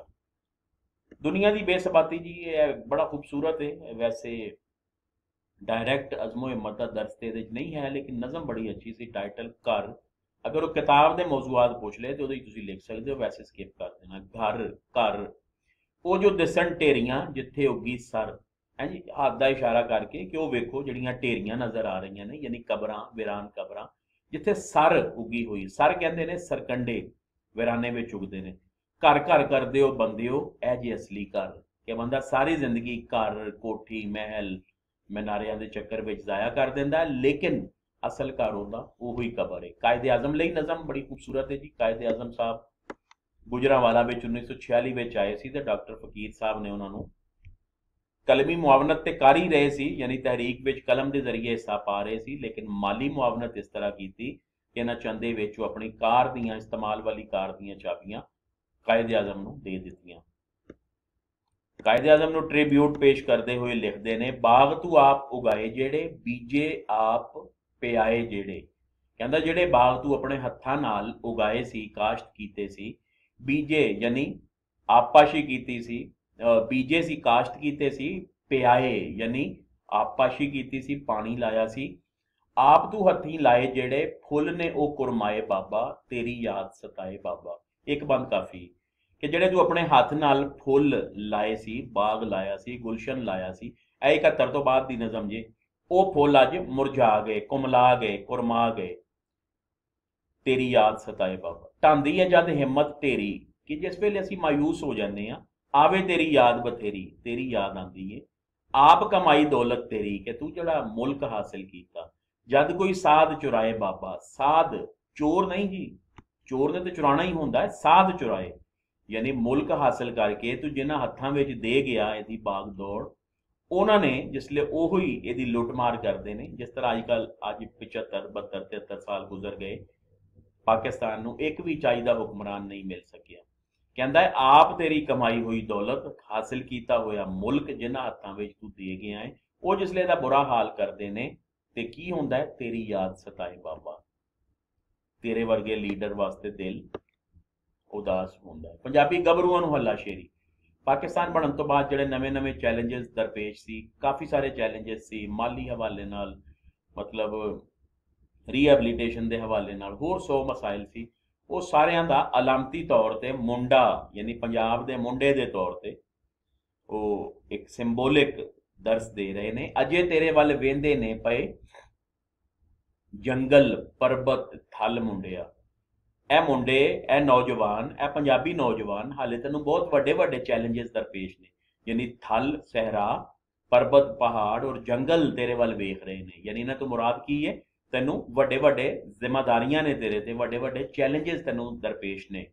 दुनिया की बेसबाती जी ये बड़ा खूबसूरत है। वैसे डायरैक्ट अज़मो हिम्मत का दर्स तो नहीं है, लेकिन नज़म बड़ी अच्छी सी। टाइटल घर, अगर वो किताब के मौजूआत पूछ ले तो लिख सकते हो, वैसे स्किप कर देना। घर घर वो जो दिसन ढेरियां जिथे उगी सर है जी, हाथ का इशारा करके कि वो वेखो जड़ियां ढेरियां नज़र आ रही ने, यानी कबरां वीरान कबरां जिथे सर उगी हुई। सर कहते हैं सरकंडे वीराने में उगते हैं। घर घर करदे हो बंदे हो ए जे असली घर, कि बंदा सारी जिंदगी घर कोठी महल मीनारियां दे चक्कर में जाया कर देंदा है, लेकिन असल घर होंदा उही कबर है। कायदे आजम लई नज़म बड़ी खूबसूरत है जी। कायदे आजम साहब गुजरांवाला विच उन्नीस सौ छियाली विच आए सी ते डॉक्टर फकीर साहब ने उन्होंने कलमी मुआवनत ते कर ही रहे सी, यानी तहरीक विच कलम के जरिए हिस्सा पा रहे सी, लेकिन माली मुआवनत इस तरह की थी कि इन्हां चंदे विच अपनी कार दियां इस्तेमाल वाली कार दियां चाबियां कायदे आजम नूं दे दित्तियां। कायदे आजम नूं ट्रिब्यूट पेश करते हुए लिखते हैं, बाग तू आप उगाए जेड़े बीजे आप पियाए जेड़े। कहंदा जेड़े बाग तू अपने हत्थां नाल उगाए सी, काश्त कीते सी, बीजे यानी आपाशी कीती सी, बीजे सी काश्त कीते सी, पियाए यानी आपाशी कीती सी, पानी लाया सी। आप तू हत्थी लाए जेड़े फुल ने ओ कुरमाए बाबा, तेरी याद सताए बाबा। एक बंद काफी कि जेड़े तू अपने हाथ नाल फुल लाए सी, बाग लाया सी, गुलशन लाया सी, ए इकहत्तर तो बाद दी नज़म जे, ओ फुल अज मुरझा गए, कुमला गए, कुरमा गए, तेरी याद सताए बाबा। ढांदी है जद हिम्मत तेरी, कि जिस वेले असीं मायूस हो जाने आ, आवे तेरी याद बथेरी, तेरी याद आंदी है। आप कमाई दौलत तेरी, कि तू जड़ा मुल्क हासिल कीता। जद कोई साध चुराए बाबा, साध चोर नहीं जी, चोर ने तो चुराना ही होंदा है, साध चुराए यानी मुल्क हासिल करके तू जिन्हां हत्थां विच दे गया इहदी बाग दौड़, उन्होंने जिसले ओही इहदी लुटमार करते हैं। जिस तरह अजकल अज पचहत्तर बहत्तर तिहत्तर साल गुजर गए, पाकिस्तान नूं एक भी चाहिदा हुक्मरान नहीं मिल सकिया। कहंदा है आप तेरी कमाई हुई दौलत, हासिल किया होया मुल्क जिन्हां हत्थां विच तू दे गया है, वो जिसले दा बुरा हाल करते हैं ते की हुंदा है, तेरी याद सताए बाबा। तेरे वर्गे लीडर वास्ते दिल उदास होंदा है। पंजाबी गबरूआं नूं हल्लाशेरी। पाकिस्तान बनन तो बाद जिहड़े नवे नवे चैलेंजेस दरपेश सी, काफ़ी सारे चैलेंजेस सी, माली हवाले नाल, मतलब रीहैबिलिटेशन के हवाले नाल, होर सौ मसाइल सी। वो सारियां दा अलामती तौर ते मुंडा यानी पंजाब दे मुंडे दे तौर ते वो एक सिंबोलिक दर्स दे रहे ने। अजे तेरे वल वेंदे ने पए जंगल परबत थल मुंडिया। ए मुंडे, ए नौजवान, ए पंजाबी नौजवान हाले तेनों बहुत वड्डे वड्डे चैलेंजेस दरपेश ने, यानी थल सहरा परबत पहाड़ और जंगल तेरे वल वेख रहे ने, यानी इन्हां तो मुराद की है, तैनू वड्डे वड्डे जिम्मेदारियां ने तेरे ते, वड्डे वड्डे चैलेंजेस तैनू दरपेश ने।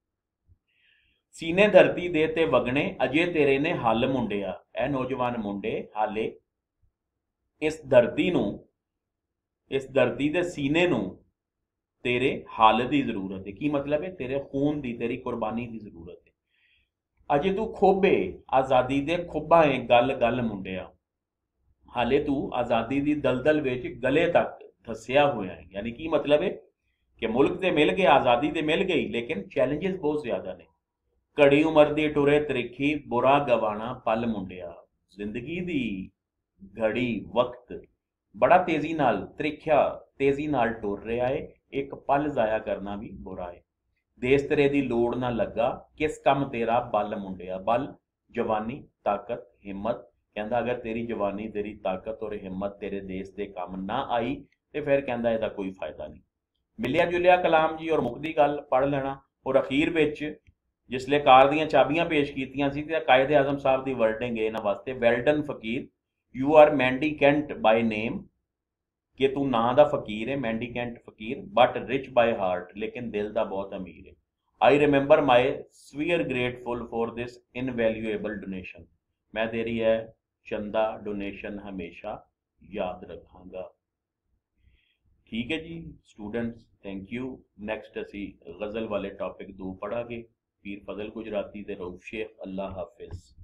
सीने धरती दे ते वगने अजे तेरे ने हल मुंडिया, ए नौजवान मुंडे हाले इस धरती नू, इस धरती दे सीने नू तेरे हल की जरूरत है। की मतलब है? तेरे खून की, तेरी कुर्बानी की जरूरत है। अजे तू खोबे आज़ादी दे खुब्बा है गल गल मुंडिया, हाले तू आज़ादी की दलदल विच गले तक धसिया होया है। यानी की मतलब है कि मुल्क ते मिल गया, आज़ादी ते मिल गई, लेकिन चैलेंजेस बहुत ज़्यादा ने। घड़ी उम्र दी टुरे त्रिखी बुरा गवाना पल मुंडिया, जिंदगी दी घड़ी वक्त बड़ा तेजी नाल त्रिख्या तेजी नाल टुर रहा है, एक पल जाया करना भी बुरा है। देश तेरे दी लोड़ ना लगा, किस कम तेरा बल मुंडिया, बल जवानी ताकत हिम्मत, कहता अगर तेरी जवानी तेरी ताकत और हिम्मत तेरे देश के काम ना आई तो फिर कहता इसका कोई फायदा नहीं। मिलिया जुलिया कलाम जी और मुकदी गल पढ़ लेना। और अखीर विच जिसले कार दियां चाबियां पेश कीतियां सी ते कायदे आजम साहब की वर्डिंग है इन्हां वास्ते, well done Faqir, you are mendicant by name, कि तू ना दा फकीर है, मैंडिकेंट फकीर, बट रिच बाय हार्ट, लेकिन दिल दा बहुत अमीर है। I remember my swear grateful for this invaluable donation, मैं तेरी है चंदा डोनेशन हमेशा याद रखांगा। ठीक है जी स्टूडेंट्स, थैंक यू। नैक्सट असी गज़ल वाले टॉपिक दो पढ़ांगे, पीर फजल गुजराती ते रऊफ शेख। अल्लाह हाफिज़।